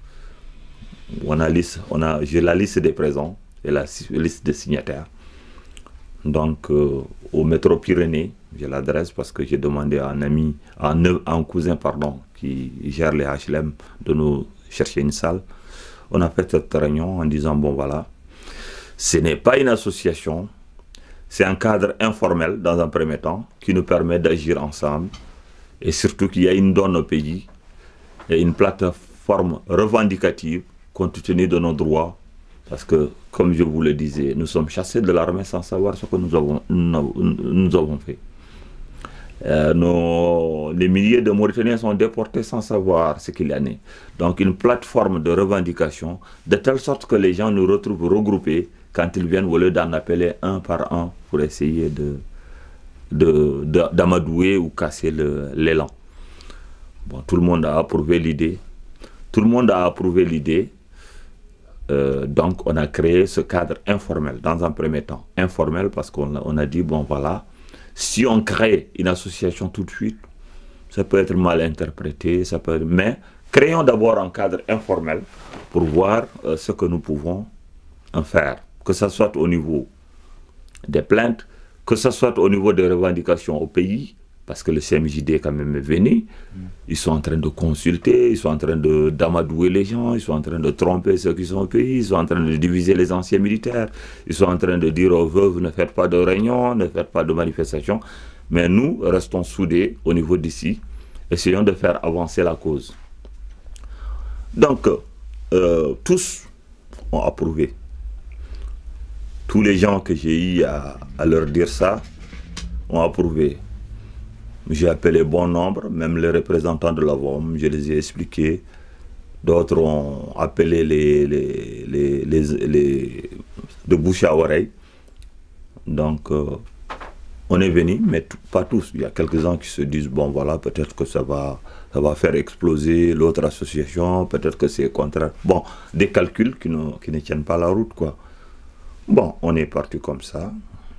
On a liste, on a, j'ai la liste des présents et la liste des signataires. Donc, euh, au métro Pyrénées, j'ai l'adresse parce que j'ai demandé à un ami, à un, à un cousin, pardon, qui gère les H L M, de nous chercher une salle. On a fait cette réunion en disant, bon voilà, ce n'est pas une association, c'est un cadre informel, dans un premier temps, qui nous permet d'agir ensemble. Et surtout qu'il y a une donne au pays, et une plateforme revendicative, compte tenu de nos droits. Parce que, comme je vous le disais, nous sommes chassés de l'armée sans savoir ce que nous avons, nous, nous avons fait. Euh, nos, les milliers de Mauritaniens sont déportés sans savoir ce qu'il y en est. Donc une plateforme de revendication, de telle sorte que les gens nous retrouvent regroupés, quand ils viennent, au lieu d'en appeler un par un pour essayer de d'amadouer ou casser l'élan. Bon, tout le monde a approuvé l'idée. Tout le monde a approuvé l'idée. Euh, donc, on a créé ce cadre informel, dans un premier temps. Informel parce qu'on a, on a dit, bon voilà, si on crée une association tout de suite, ça peut être mal interprété, ça peut être... mais créons d'abord un cadre informel pour voir euh, ce que nous pouvons en faire. Que ce soit au niveau des plaintes, que ce soit au niveau des revendications au pays, parce que le C M J D quand même est venu, ils sont en train de consulter, ils sont en train d'amadouer les gens, ils sont en train de tromper ceux qui sont au pays, ils sont en train de diviser les anciens militaires, ils sont en train de dire aux veuves, ne faites pas de réunions, ne faites pas de manifestations, mais nous restons soudés au niveau d'ici, essayons de faire avancer la cause. Donc, euh, tous ont approuvé. Tous les gens que j'ai eu à, à leur dire ça ont approuvé. J'ai appelé bon nombre, même les représentants de la V O M, je les ai expliqués. D'autres ont appelé les, les, les, les, les, de bouche à oreille. Donc, euh, on est venu, mais pas tous. Il y a quelques-uns qui se disent, bon voilà, peut-être que ça va, ça va faire exploser l'autre association, peut-être que c'est contraire. Bon, des calculs qui ne, qui ne tiennent pas la route, quoi. Bon, on est parti comme ça.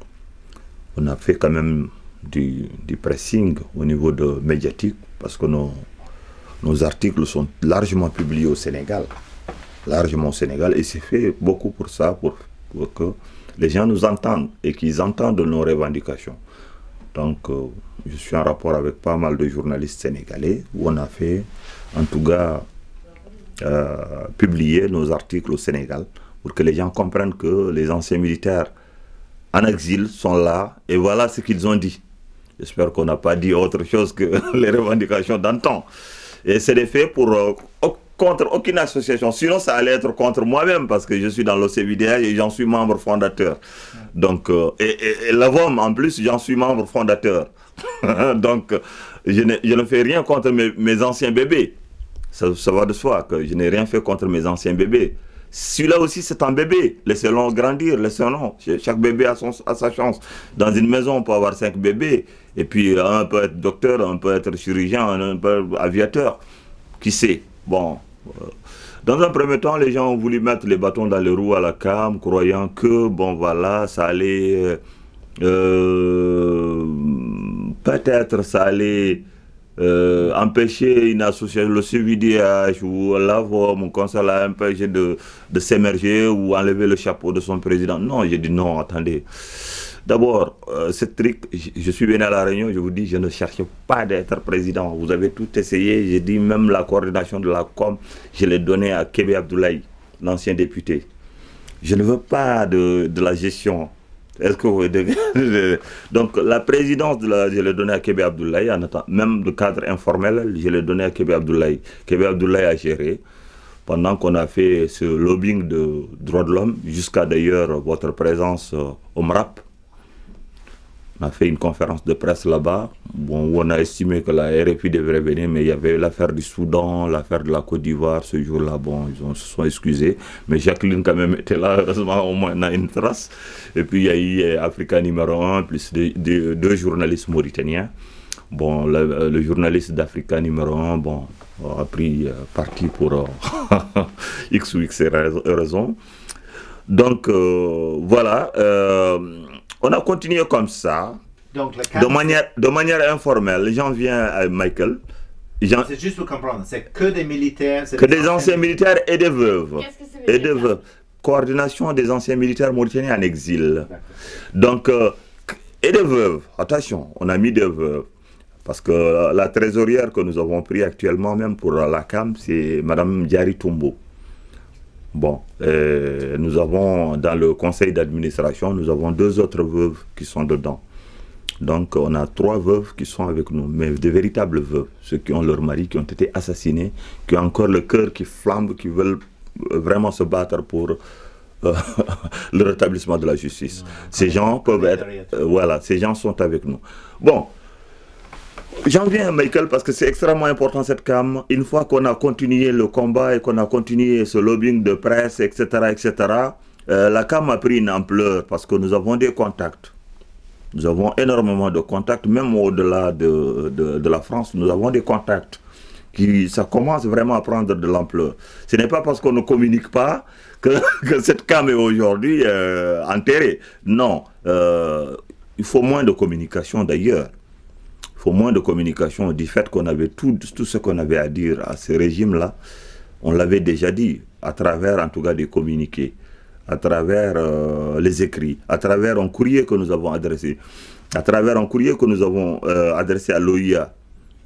On a fait quand même du, du pressing au niveau de médiatique, parce que nos, nos articles sont largement publiés au Sénégal. Largement au Sénégal, et c'est fait beaucoup pour ça, pour, pour que les gens nous entendent et qu'ils entendent nos revendications. Donc, euh, je suis en rapport avec pas mal de journalistes sénégalais, où on a fait, en tout cas, euh, publier nos articles au Sénégal, pour que les gens comprennent que les anciens militaires en exil sont là, et voilà ce qu'ils ont dit. J'espère qu'on n'a pas dit autre chose que les revendications d'antan. Et c'est des faits pour, euh, contre aucune association. Sinon, ça allait être contre moi-même, parce que je suis dans l'O C V D H et j'en suis membre fondateur. Donc, euh, et, et, et l'A V O M, en plus, j'en suis membre fondateur. Donc, je ne, je ne fais rien contre mes, mes anciens bébés. Ça, ça va de soi que je n'ai rien fait contre mes anciens bébés. Celui-là aussi, c'est un bébé. Laissez-le grandir, laissez-le. Chaque bébé a, son, a sa chance. Dans une maison, on peut avoir cinq bébés. Et puis, un peut être docteur, un peut être chirurgien, un peut être aviateur. Qui sait? Bon. Euh, dans un premier temps, les gens ont voulu mettre les bâtons dans les roues à la C A M, croyant que, bon, voilà, ça allait... Euh, peut-être ça allait... Euh, empêcher une association, le C V D H ou l'A V O M, mon conseil l'a empêché de, de s'émerger ou enlever le chapeau de son président. Non, j'ai dit non, attendez. D'abord, euh, ce truc, je, je suis venu à la réunion, je vous dis, je ne cherchais pas d'être président. Vous avez tout essayé, j'ai dit même la coordination de la com, je l'ai donné à Kébé Abdoulaye, l'ancien député. Je ne veux pas de, de la gestion. Est-ce que vous... Donc la présidence, de la... je l'ai donnée à Kébé Abdoulaye, en attendant, même de cadre informel, je l'ai donné à Kébé Abdoulaye. Kébé Abdoulaye a géré, pendant qu'on a fait ce lobbying de droits de l'homme, jusqu'à d'ailleurs votre présence au M R A P. On a fait une conférence de presse là-bas, bon, où on a estimé que la R F I devrait venir, mais il y avait l'affaire du Soudan, l'affaire de la Côte d'Ivoire, ce jour-là, bon, ils ont, se sont excusés, mais Jacqueline quand même était là, heureusement au moins on a une trace. Et puis il y a eu Africa numéro un, plus deux, deux, deux journalistes mauritaniens. Bon, le, le journaliste d'Africa numéro un, bon, a pris euh, parti pour euh, X ou X raison. Donc, euh, voilà. Euh, On a continué comme ça, donc, de, manière, de manière informelle. J'en viens à Michael. C'est juste pour comprendre, c'est que des militaires... Que des, des anciens militaires et des veuves. Que et des veuves. Coordination des anciens militaires mauritaniens en exil. Donc, euh, et des veuves. Attention, on a mis des veuves. Parce que la, la trésorière que nous avons pris actuellement, même pour la C A M, c'est Mme Diary Toumbo. Bon, euh, nous avons dans le conseil d'administration, nous avons deux autres veuves qui sont dedans. Donc on a trois veuves qui sont avec nous, mais de véritables veuves, ceux qui ont leur mari, qui ont été assassinés, qui ont encore le cœur qui flambe, qui veulent vraiment se battre pour euh, le rétablissement de la justice. Ces gens peuvent être, euh, voilà, ces gens sont avec nous. Bon. J'en viens, Michael, parce que c'est extrêmement important cette C A M. Une fois qu'on a continué le combat et qu'on a continué ce lobbying de presse, et cetera, et cetera, euh, la C A M a pris une ampleur parce que nous avons des contacts. Nous avons énormément de contacts, même au-delà de, de, de la France, nous avons des contacts. Qui, ça commence vraiment à prendre de l'ampleur. Ce n'est pas parce qu'on ne communique pas que, que cette C A M est aujourd'hui euh, enterrée. Non, euh, il faut moins de communication d'ailleurs. Il faut moins de communication du fait qu'on avait tout, tout ce qu'on avait à dire à ce régime-là. On l'avait déjà dit, à travers en tout cas des communiqués, à travers euh, les écrits, à travers un courrier que nous avons adressé, à travers un courrier que nous avons euh, adressé à l'O I A,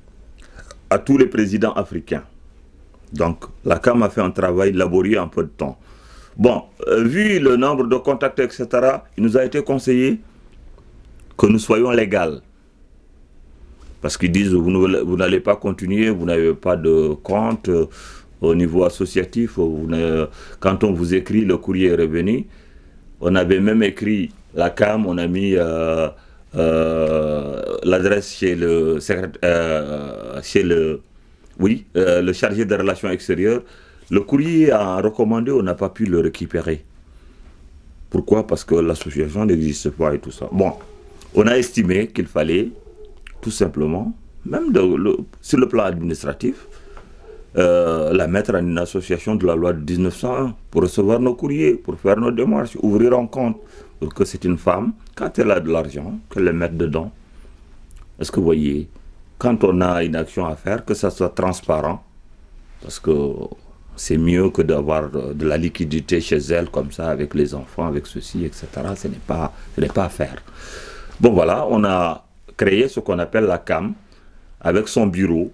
à tous les présidents africains. Donc la C A M a fait un travail laborieux en peu de temps. Bon, euh, vu le nombre de contacts, et cetera, il nous a été conseillé que nous soyons légaux. Parce qu'ils disent, vous n'allez pas continuer, vous n'avez pas de compte euh, au niveau associatif. Vous quand on vous écrit, le courrier est revenu. On avait même écrit la C A M, on a mis euh, euh, l'adresse chez le euh, chez le, oui, euh, le chargé des relations extérieures. Le courrier a recommandé, on n'a pas pu le récupérer. Pourquoi? Parce que l'association n'existe pas et tout ça. Bon, on a estimé qu'il fallait tout simplement, même de, le, sur le plan administratif, euh, la mettre en une association de la loi de mille neuf cent un pour recevoir nos courriers, pour faire nos démarches, ouvrir un compte, pour que c'est une femme, quand elle a de l'argent, qu'elle le mette dedans. Est-ce que vous voyez, quand on a une action à faire, que ça soit transparent, parce que c'est mieux que d'avoir de la liquidité chez elle, comme ça, avec les enfants, avec ceci, et cetera. Ce n'est pas, ce n'est pas à faire. Bon voilà, on a créé ce qu'on appelle la C A M, avec son bureau,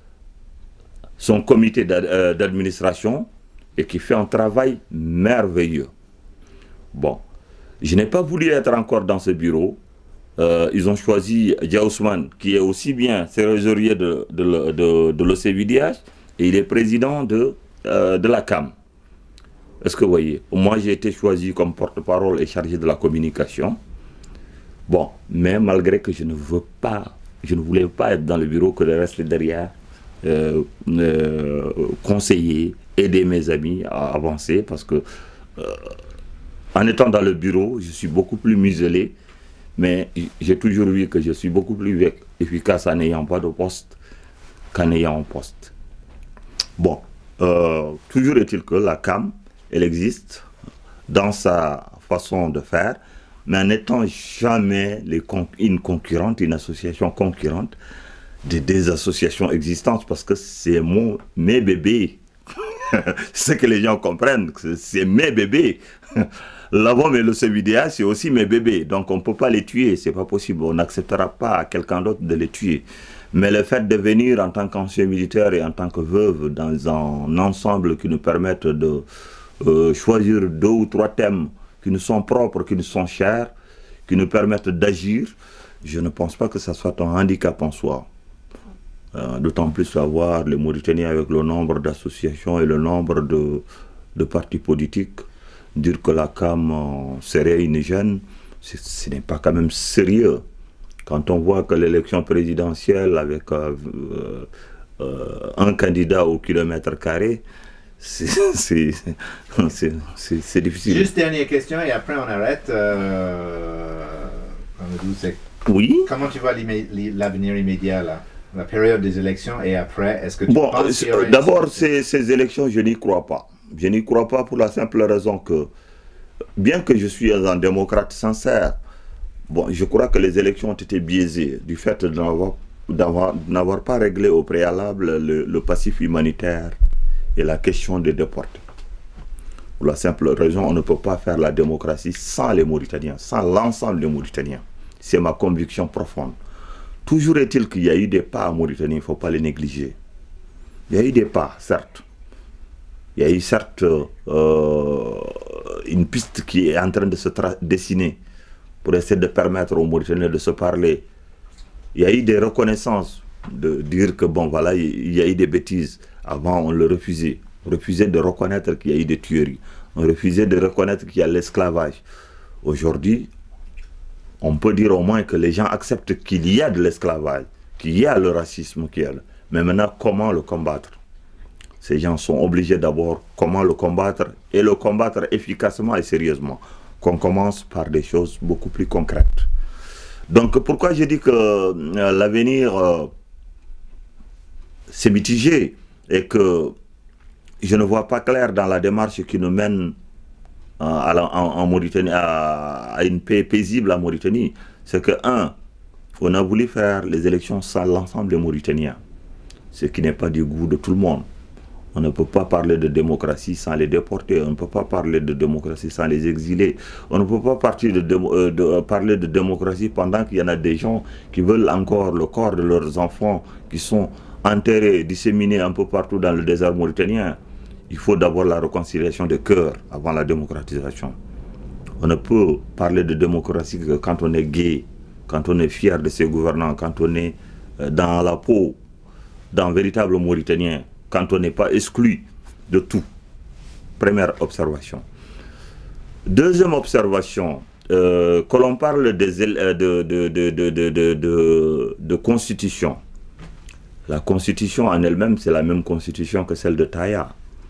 son comité d'administration, et qui fait un travail merveilleux. Bon, je n'ai pas voulu être encore dans ce bureau. Euh, ils ont choisi Dia Ousmane, qui est aussi bien trésorier de, de, de, de l'O C V D H, et il est président de, euh, de la C A M. Est-ce que vous voyez? Moi, j'ai été choisi comme porte-parole et chargé de la communication. Bon, mais malgré que je ne veux pas, je ne voulais pas être dans le bureau, que le reste derrière, euh, euh, conseiller, aider mes amis à avancer, parce que euh, en étant dans le bureau, je suis beaucoup plus muselé, mais j'ai toujours vu que je suis beaucoup plus efficace en n'ayant pas de poste qu'en ayant un poste. Bon, euh, toujours est-il que la C A M, elle existe dans sa façon de faire, mais en n'étant jamais les con une concurrente, une association concurrente des, des associations existantes, parce que c'est mon mes bébés. C'est que les gens comprennent, c'est mes bébés. L'avant, mais le C V D H, c'est aussi mes bébés. Donc on ne peut pas les tuer, c'est pas possible. On n'acceptera pas à quelqu'un d'autre de les tuer. Mais le fait de venir en tant qu'ancien militaire et en tant que veuve dans un ensemble qui nous permette de euh, choisir deux ou trois thèmes qui nous sont propres, qui nous sont chers, qui nous permettent d'agir, je ne pense pas que ça soit un handicap en soi. Euh, D'autant plus savoir les Mauritaniens avec le nombre d'associations et le nombre de, de partis politiques. Dire que la C A M euh, serait indigène, ce n'est pas quand même sérieux. Quand on voit que l'élection présidentielle avec euh, euh, un candidat au kilomètre carré, c'est difficile. Juste dernière question et après on arrête. Euh, oui. Comment tu vois l'avenir immédiat là? La période des élections et après, est-ce que tu bon, penses qu'il y euh, d'abord, ces, ces élections, je n'y crois pas. Je n'y crois pas pour la simple raison que, bien que je suis un démocrate sincère, bon, je crois que les élections ont été biaisées du fait de n'avoir pas réglé au préalable le, le passif humanitaire et la question des déportés. Pour la simple raison, on ne peut pas faire la démocratie sans les Mauritaniens, sans l'ensemble des Mauritaniens. C'est ma conviction profonde. Toujours est-il qu'il y a eu des pas en Mauritanie, il ne faut pas les négliger. Il y a eu des pas, certes. Il y a eu certes euh, une piste qui est en train de se dessiner pour essayer de permettre aux Mauritaniens de se parler. Il y a eu des reconnaissances, de dire que bon voilà, il y a eu des bêtises. Avant on le refusait. On refusait de reconnaître qu'il y a eu des tueries. On refusait de reconnaître qu'il y a l'esclavage. Aujourd'hui, on peut dire au moins que les gens acceptent qu'il y a de l'esclavage, qu'il y a le racisme, qu'il y a le... Mais maintenant, comment le combattre? Ces gens sont obligés d'abord comment le combattre et le combattre efficacement et sérieusement. Qu'on commence par des choses beaucoup plus concrètes. Donc pourquoi je dis que euh, l'avenir euh, c'est mitigé et que je ne vois pas clair dans la démarche qui nous mène euh, à la, en, en Mauritanie, à, à une paix paisible en Mauritanie, c'est que, un, on a voulu faire les élections sans l'ensemble des Mauritaniens, ce qui n'est pas du goût de tout le monde. On ne peut pas parler de démocratie sans les déporter, on ne peut pas parler de démocratie sans les exilés, on ne peut pas partir de, de, de, parler de démocratie pendant qu'il y en a des gens qui veulent encore le corps de leurs enfants qui sont enterrés, disséminés un peu partout dans le désert mauritanien. Il faut d'abord la réconciliation des cœurs avant la démocratisation. On ne peut parler de démocratie que quand on est gai, quand on est fier de ses gouvernants, quand on est dans la peau d'un véritable Mauritanien, quand on n'est pas exclu de tout. Première observation. Deuxième observation, euh, que l'on parle des, de, de, de, de, de, de, de, de constitution. La constitution en elle-même, c'est la même constitution que celle de Taya.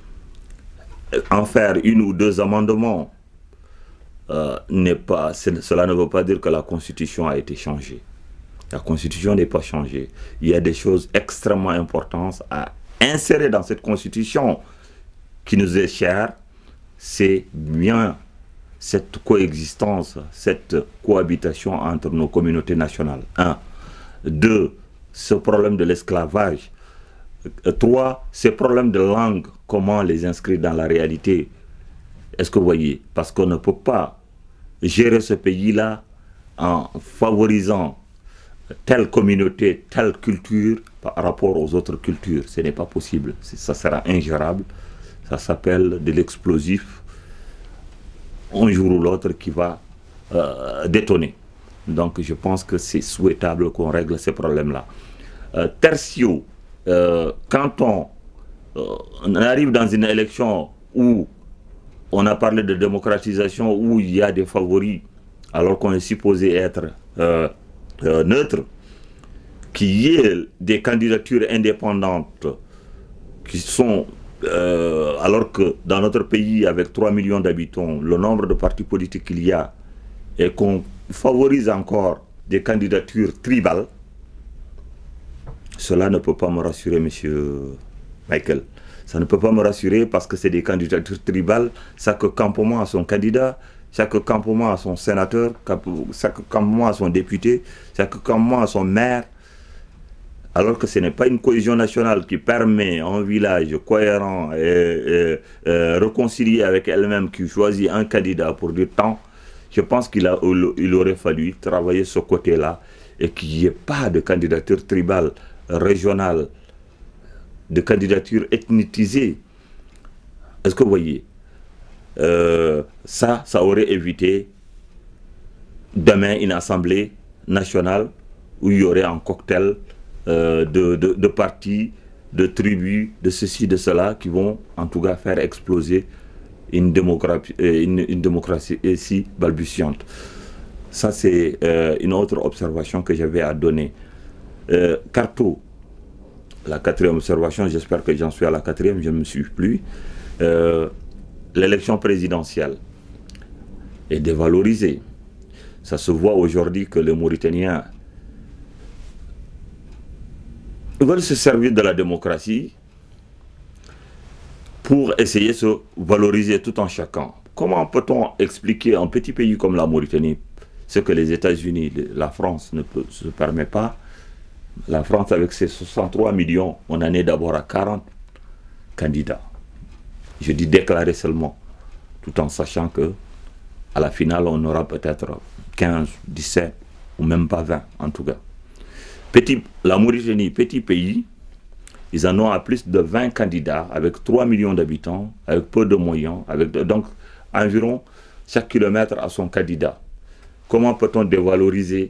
En faire une ou deux amendements, euh, n'est pas, cela ne veut pas dire que la constitution a été changée. La constitution n'est pas changée. Il y a des choses extrêmement importantes à insérer dans cette constitution qui nous est chère. C'est bien cette coexistence, cette cohabitation entre nos communautés nationales. Un. Deux, ce problème de l'esclavage. Trois, ces problèmes de langue, comment les inscrire dans la réalité. Est-ce que vous voyez? Parce qu'on ne peut pas gérer ce pays-là en favorisant telle communauté, telle culture par rapport aux autres cultures. Ce n'est pas possible. Ça sera ingérable. Ça s'appelle de l'explosif. Un jour ou l'autre qui va euh, détonner. Donc je pense que c'est souhaitable qu'on règle ces problèmes-là. Euh, tertio, euh, quand on, euh, on arrive dans une élection où on a parlé de démocratisation, où il y a des favoris, alors qu'on est supposé être euh, euh, neutre, qu'il y ait des candidatures indépendantes qui sont, euh, alors que dans notre pays, avec trois millions d'habitants, le nombre de partis politiques qu'il y a, et qu'on favorise encore des candidatures tribales, cela ne peut pas me rassurer, monsieur Michael. Ça ne peut pas me rassurer parce que c'est des candidatures tribales. Chaque campement a son candidat, chaque campement a son sénateur, chaque campement a son député, chaque campement a son maire. Alors que ce n'est pas une cohésion nationale qui permet à un village cohérent et, et, et réconcilié avec elle-même, qui choisit un candidat pour du temps. Je pense qu'il il aurait fallu travailler ce côté-là et qu'il n'y ait pas de candidature tribale, régionale, de candidature ethnicisée. Est-ce que vous voyez euh, ça, ça aurait évité demain une assemblée nationale où il y aurait un cocktail euh, de, de, de partis, de tribus, de ceci, de cela, qui vont en tout cas faire exploser une démocratie, une, une démocratie ici balbutiante. Ça, c'est euh, une autre observation que j'avais à donner. Euh, Carto, la quatrième observation, j'espère que j'en suis à la quatrième, je ne me suis plus. Euh, L'élection présidentielle est dévalorisée. Ça se voit aujourd'hui que les Mauritaniens veulent se servir de la démocratie pour essayer de se valoriser tout en chacun. Comment peut-on expliquer un petit pays comme la Mauritanie, ce que les États-Unis, la France ne peut, se permet pas? La France, avec ses soixante-trois millions, on en est d'abord à quarante candidats. Je dis déclarés seulement, tout en sachant que à la finale, on aura peut-être quinze, dix-sept, ou même pas vingt, en tout cas. Petit, la Mauritanie, petit pays, ils en ont à plus de vingt candidats, avec trois millions d'habitants, avec peu de moyens, avec de, donc environ chaque kilomètre à son candidat. Comment peut-on dévaloriser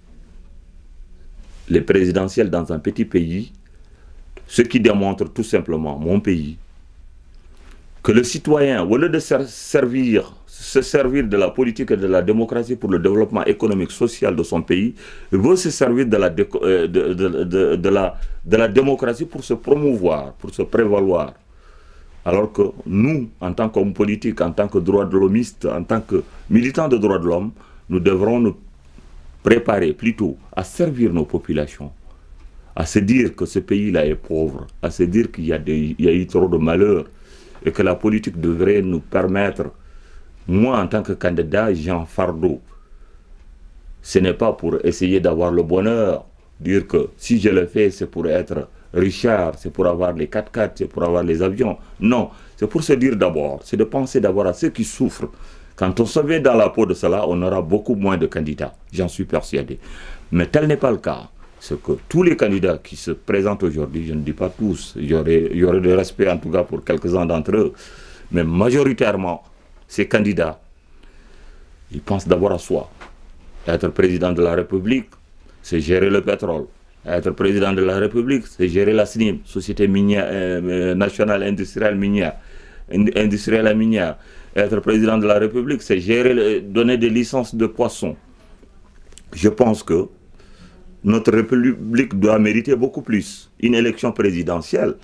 les présidentielles dans un petit pays, ce qui démontre tout simplement, mon pays, que le citoyen, au lieu de se servir, se servir de la politique et de la démocratie pour le développement économique, social de son pays, veut se servir de la, de, de, de, de, de la, de la démocratie pour se promouvoir, pour se prévaloir. Alors que nous, en tant qu'hommes politiques, en tant que droits de l'homiste, en tant que militants de droits de l'homme, nous devrons nous préparer plutôt à servir nos populations, à se dire que ce pays-là est pauvre, à se dire qu'il y a des, il y a eu trop de malheurs et que la politique devrait nous permettre, moi en tant que candidat, j'ai un fardeau. Ce n'est pas pour essayer d'avoir le bonheur, dire que si je le fais, c'est pour être Richard, c'est pour avoir les quatre quatre, c'est pour avoir les avions. Non, c'est pour se dire d'abord, c'est de penser d'abord à ceux qui souffrent. Quand on se met dans la peau de cela, on aura beaucoup moins de candidats, j'en suis persuadé. Mais tel n'est pas le cas. C'est que tous les candidats qui se présentent aujourd'hui, je ne dis pas tous, il y aurait, il y aurait de respect en tout cas pour quelques-uns d'entre eux, mais majoritairement, ces candidats, ils pensent d'abord à soi. Être président de la République, c'est gérer le pétrole. Être président de la République, c'est gérer la S N I M, Société minière, euh, nationale industrielle minière, industrielle et minière. Être président de la République, c'est gérer, le, donner des licences de poissons. Je pense que notre République doit mériter beaucoup plus. Une élection présidentielle,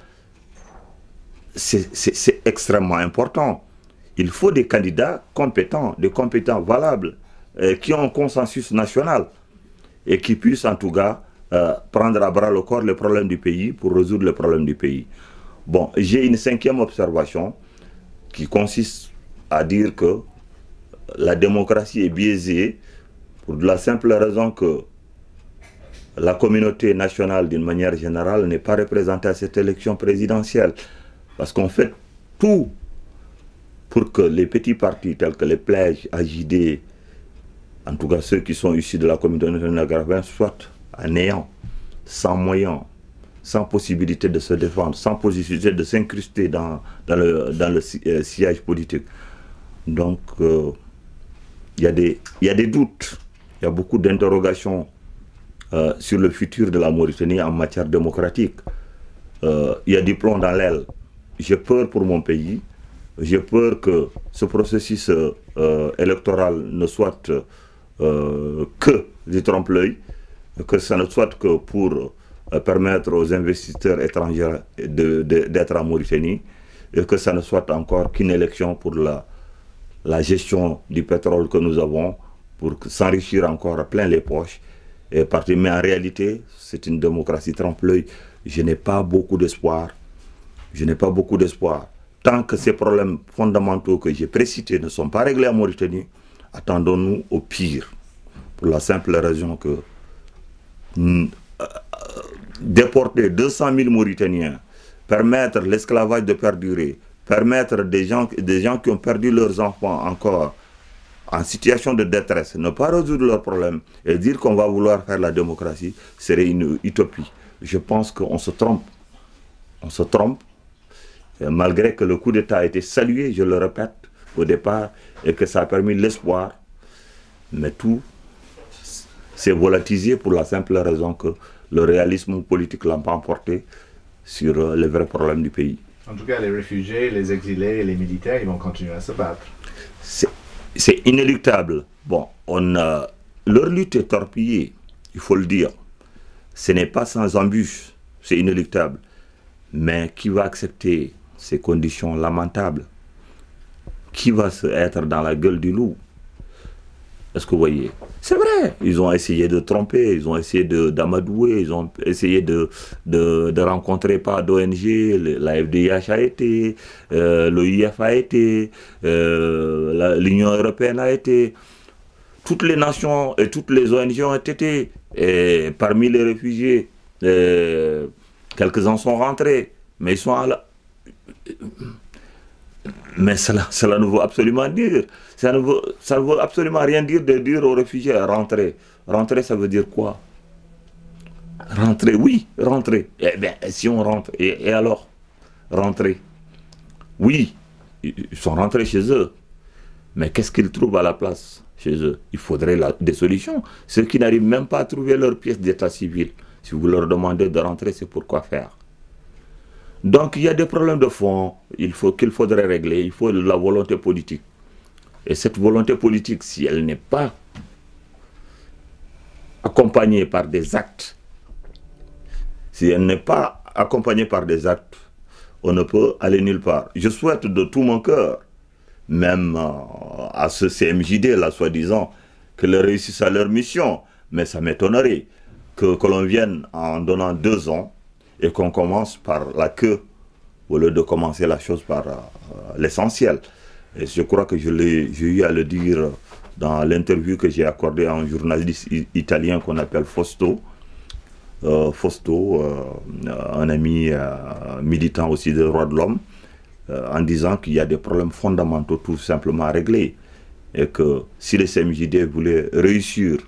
c'est extrêmement important. Il faut des candidats compétents, des compétents valables, euh, qui ont un consensus national et qui puissent en tout cas euh, prendre à bras le corps les problèmes du pays pour résoudre les problèmes du pays. Bon, j'ai une cinquième observation qui consiste à dire que la démocratie est biaisée pour de la simple raison que la communauté nationale, d'une manière générale, n'est pas représentée à cette élection présidentielle. Parce qu'on fait tout pour que les petits partis tels que les P L E G, A J D, en tout cas ceux qui sont issus de la communauté nationale, soient à néant, sans moyens, sans possibilité de se défendre, sans possibilité de s'incruster dans, dans le, dans le euh, sillage politique. Donc, euh, il y a des, il y a des doutes, il y a beaucoup d'interrogations euh, sur le futur de la Mauritanie en matière démocratique. Euh, il y a du plomb dans l'aile. J'ai peur pour mon pays. J'ai peur que ce processus euh, électoral ne soit euh, que du trompe-l'œil, que ça ne soit que pour euh, permettre aux investisseurs étrangers d'être en Mauritanie, et que ça ne soit encore qu'une élection pour la, la gestion du pétrole que nous avons, pour s'enrichir encore plein les poches. Et partir. Mais en réalité, c'est une démocratie trompe-l'œil. Je n'ai pas beaucoup d'espoir. Je n'ai pas beaucoup d'espoir. Tant que ces problèmes fondamentaux que j'ai précités ne sont pas réglés en Mauritanie, attendons-nous au pire. Pour la simple raison que euh, déporter deux cent mille Mauritaniens, permettre l'esclavage de perdurer, permettre des gens, des gens qui ont perdu leurs enfants encore en situation de détresse, ne pas résoudre leurs problèmes et dire qu'on va vouloir faire la démocratie, serait une utopie. Je pense qu'on se trompe. On se trompe. Et malgré que le coup d'État a été salué, je le répète, au départ, et que ça a permis l'espoir, mais tout s'est volatilisé pour la simple raison que le réalisme politique l'a pas emporté sur les vrais problèmes du pays. En tout cas, les réfugiés, les exilés et les militaires, ils vont continuer à se battre. C'est inéluctable. Bon, on a, leur lutte est torpillée, il faut le dire. Ce n'est pas sans embûche, c'est inéluctable. Mais qui va accepter ces conditions lamentables? Qui va se être dans la gueule du loup? Est-ce que vous voyez? C'est vrai, ils ont essayé de tromper, ils ont essayé d'amadouer, ils ont essayé de, de, de rencontrer pas d'O N G, la F D H a été, euh, l'O I F a été, euh, l'Union européenne a été, toutes les nations et toutes les O N G ont été, et parmi les réfugiés, euh, quelques-uns sont rentrés, mais ils sont à la... Mais cela, cela ne veut absolument dire, ça ne veut, ça ne veut absolument rien dire de dire aux réfugiés rentrer. Rentrer, ça veut dire quoi? Rentrer, oui, rentrer. Eh bien, si on rentre, et, et alors? Rentrer. Oui, ils sont rentrés chez eux. Mais qu'est-ce qu'ils trouvent à la place chez eux? Il faudrait la, des solutions. Ceux qui n'arrivent même pas à trouver leur pièce d'état civil, si vous leur demandez de rentrer, c'est pour quoi faire? Donc il y a des problèmes de fond il faut, qu'il faudrait régler, il faut de la volonté politique. Et cette volonté politique, si elle n'est pas accompagnée par des actes, si elle n'est pas accompagnée par des actes, on ne peut aller nulle part. Je souhaite de tout mon cœur, même euh, à ce C M J D, là, soi-disant, qu'ils réussissent à leur mission. Mais ça m'étonnerait que, que l'on vienne en donnant deux ans et qu'on commence par la queue, au lieu de commencer la chose par euh, l'essentiel. Et je crois que je l'ai eu à le dire dans l'interview que j'ai accordée à un journaliste italien qu'on appelle Fausto. Euh, Fausto, euh, un ami euh, militant aussi des droits de l'homme, euh, en disant qu'il y a des problèmes fondamentaux tout simplement à régler. Et que si les C M J D voulaient réussir,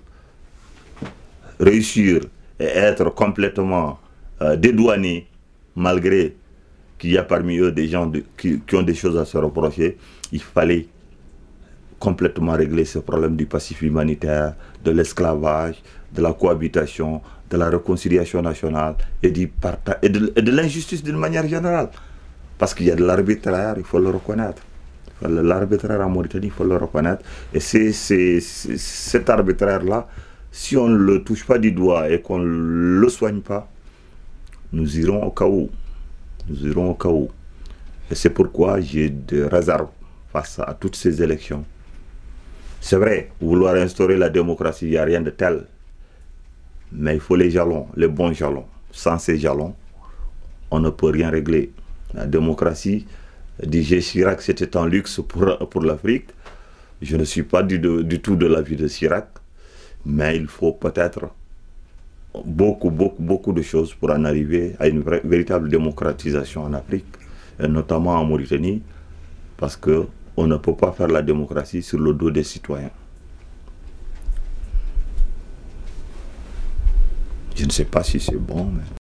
réussir et être complètement Euh, dédouanés, malgré qu'il y a parmi eux des gens de, qui, qui ont des choses à se reprocher, il fallait complètement régler ce problème du passif humanitaire, de l'esclavage, de la cohabitation, de la réconciliation nationale et, du partage, et de, de l'injustice d'une manière générale. Parce qu'il y a de l'arbitraire, il faut le reconnaître. L'arbitraire en Mauritanie, il faut le reconnaître. Et c'est cet arbitraire-là, si on ne le touche pas du doigt et qu'on ne le soigne pas, nous irons au chaos. Nous irons au chaos. Et c'est pourquoi j'ai des réserves face à toutes ces élections. C'est vrai, vouloir instaurer la démocratie, il n'y a rien de tel. Mais il faut les jalons, les bons jalons. Sans ces jalons, on ne peut rien régler. La démocratie, D J Chirac, c'était un luxe pour, pour l'Afrique. Je ne suis pas du, du tout de l'avis de Chirac. Mais il faut peut-être beaucoup, beaucoup, beaucoup de choses pour en arriver à une vraie, véritable démocratisation en Afrique, et notamment en Mauritanie, parce qu'on ne peut pas faire la démocratie sur le dos des citoyens. Je ne sais pas si c'est bon, mais...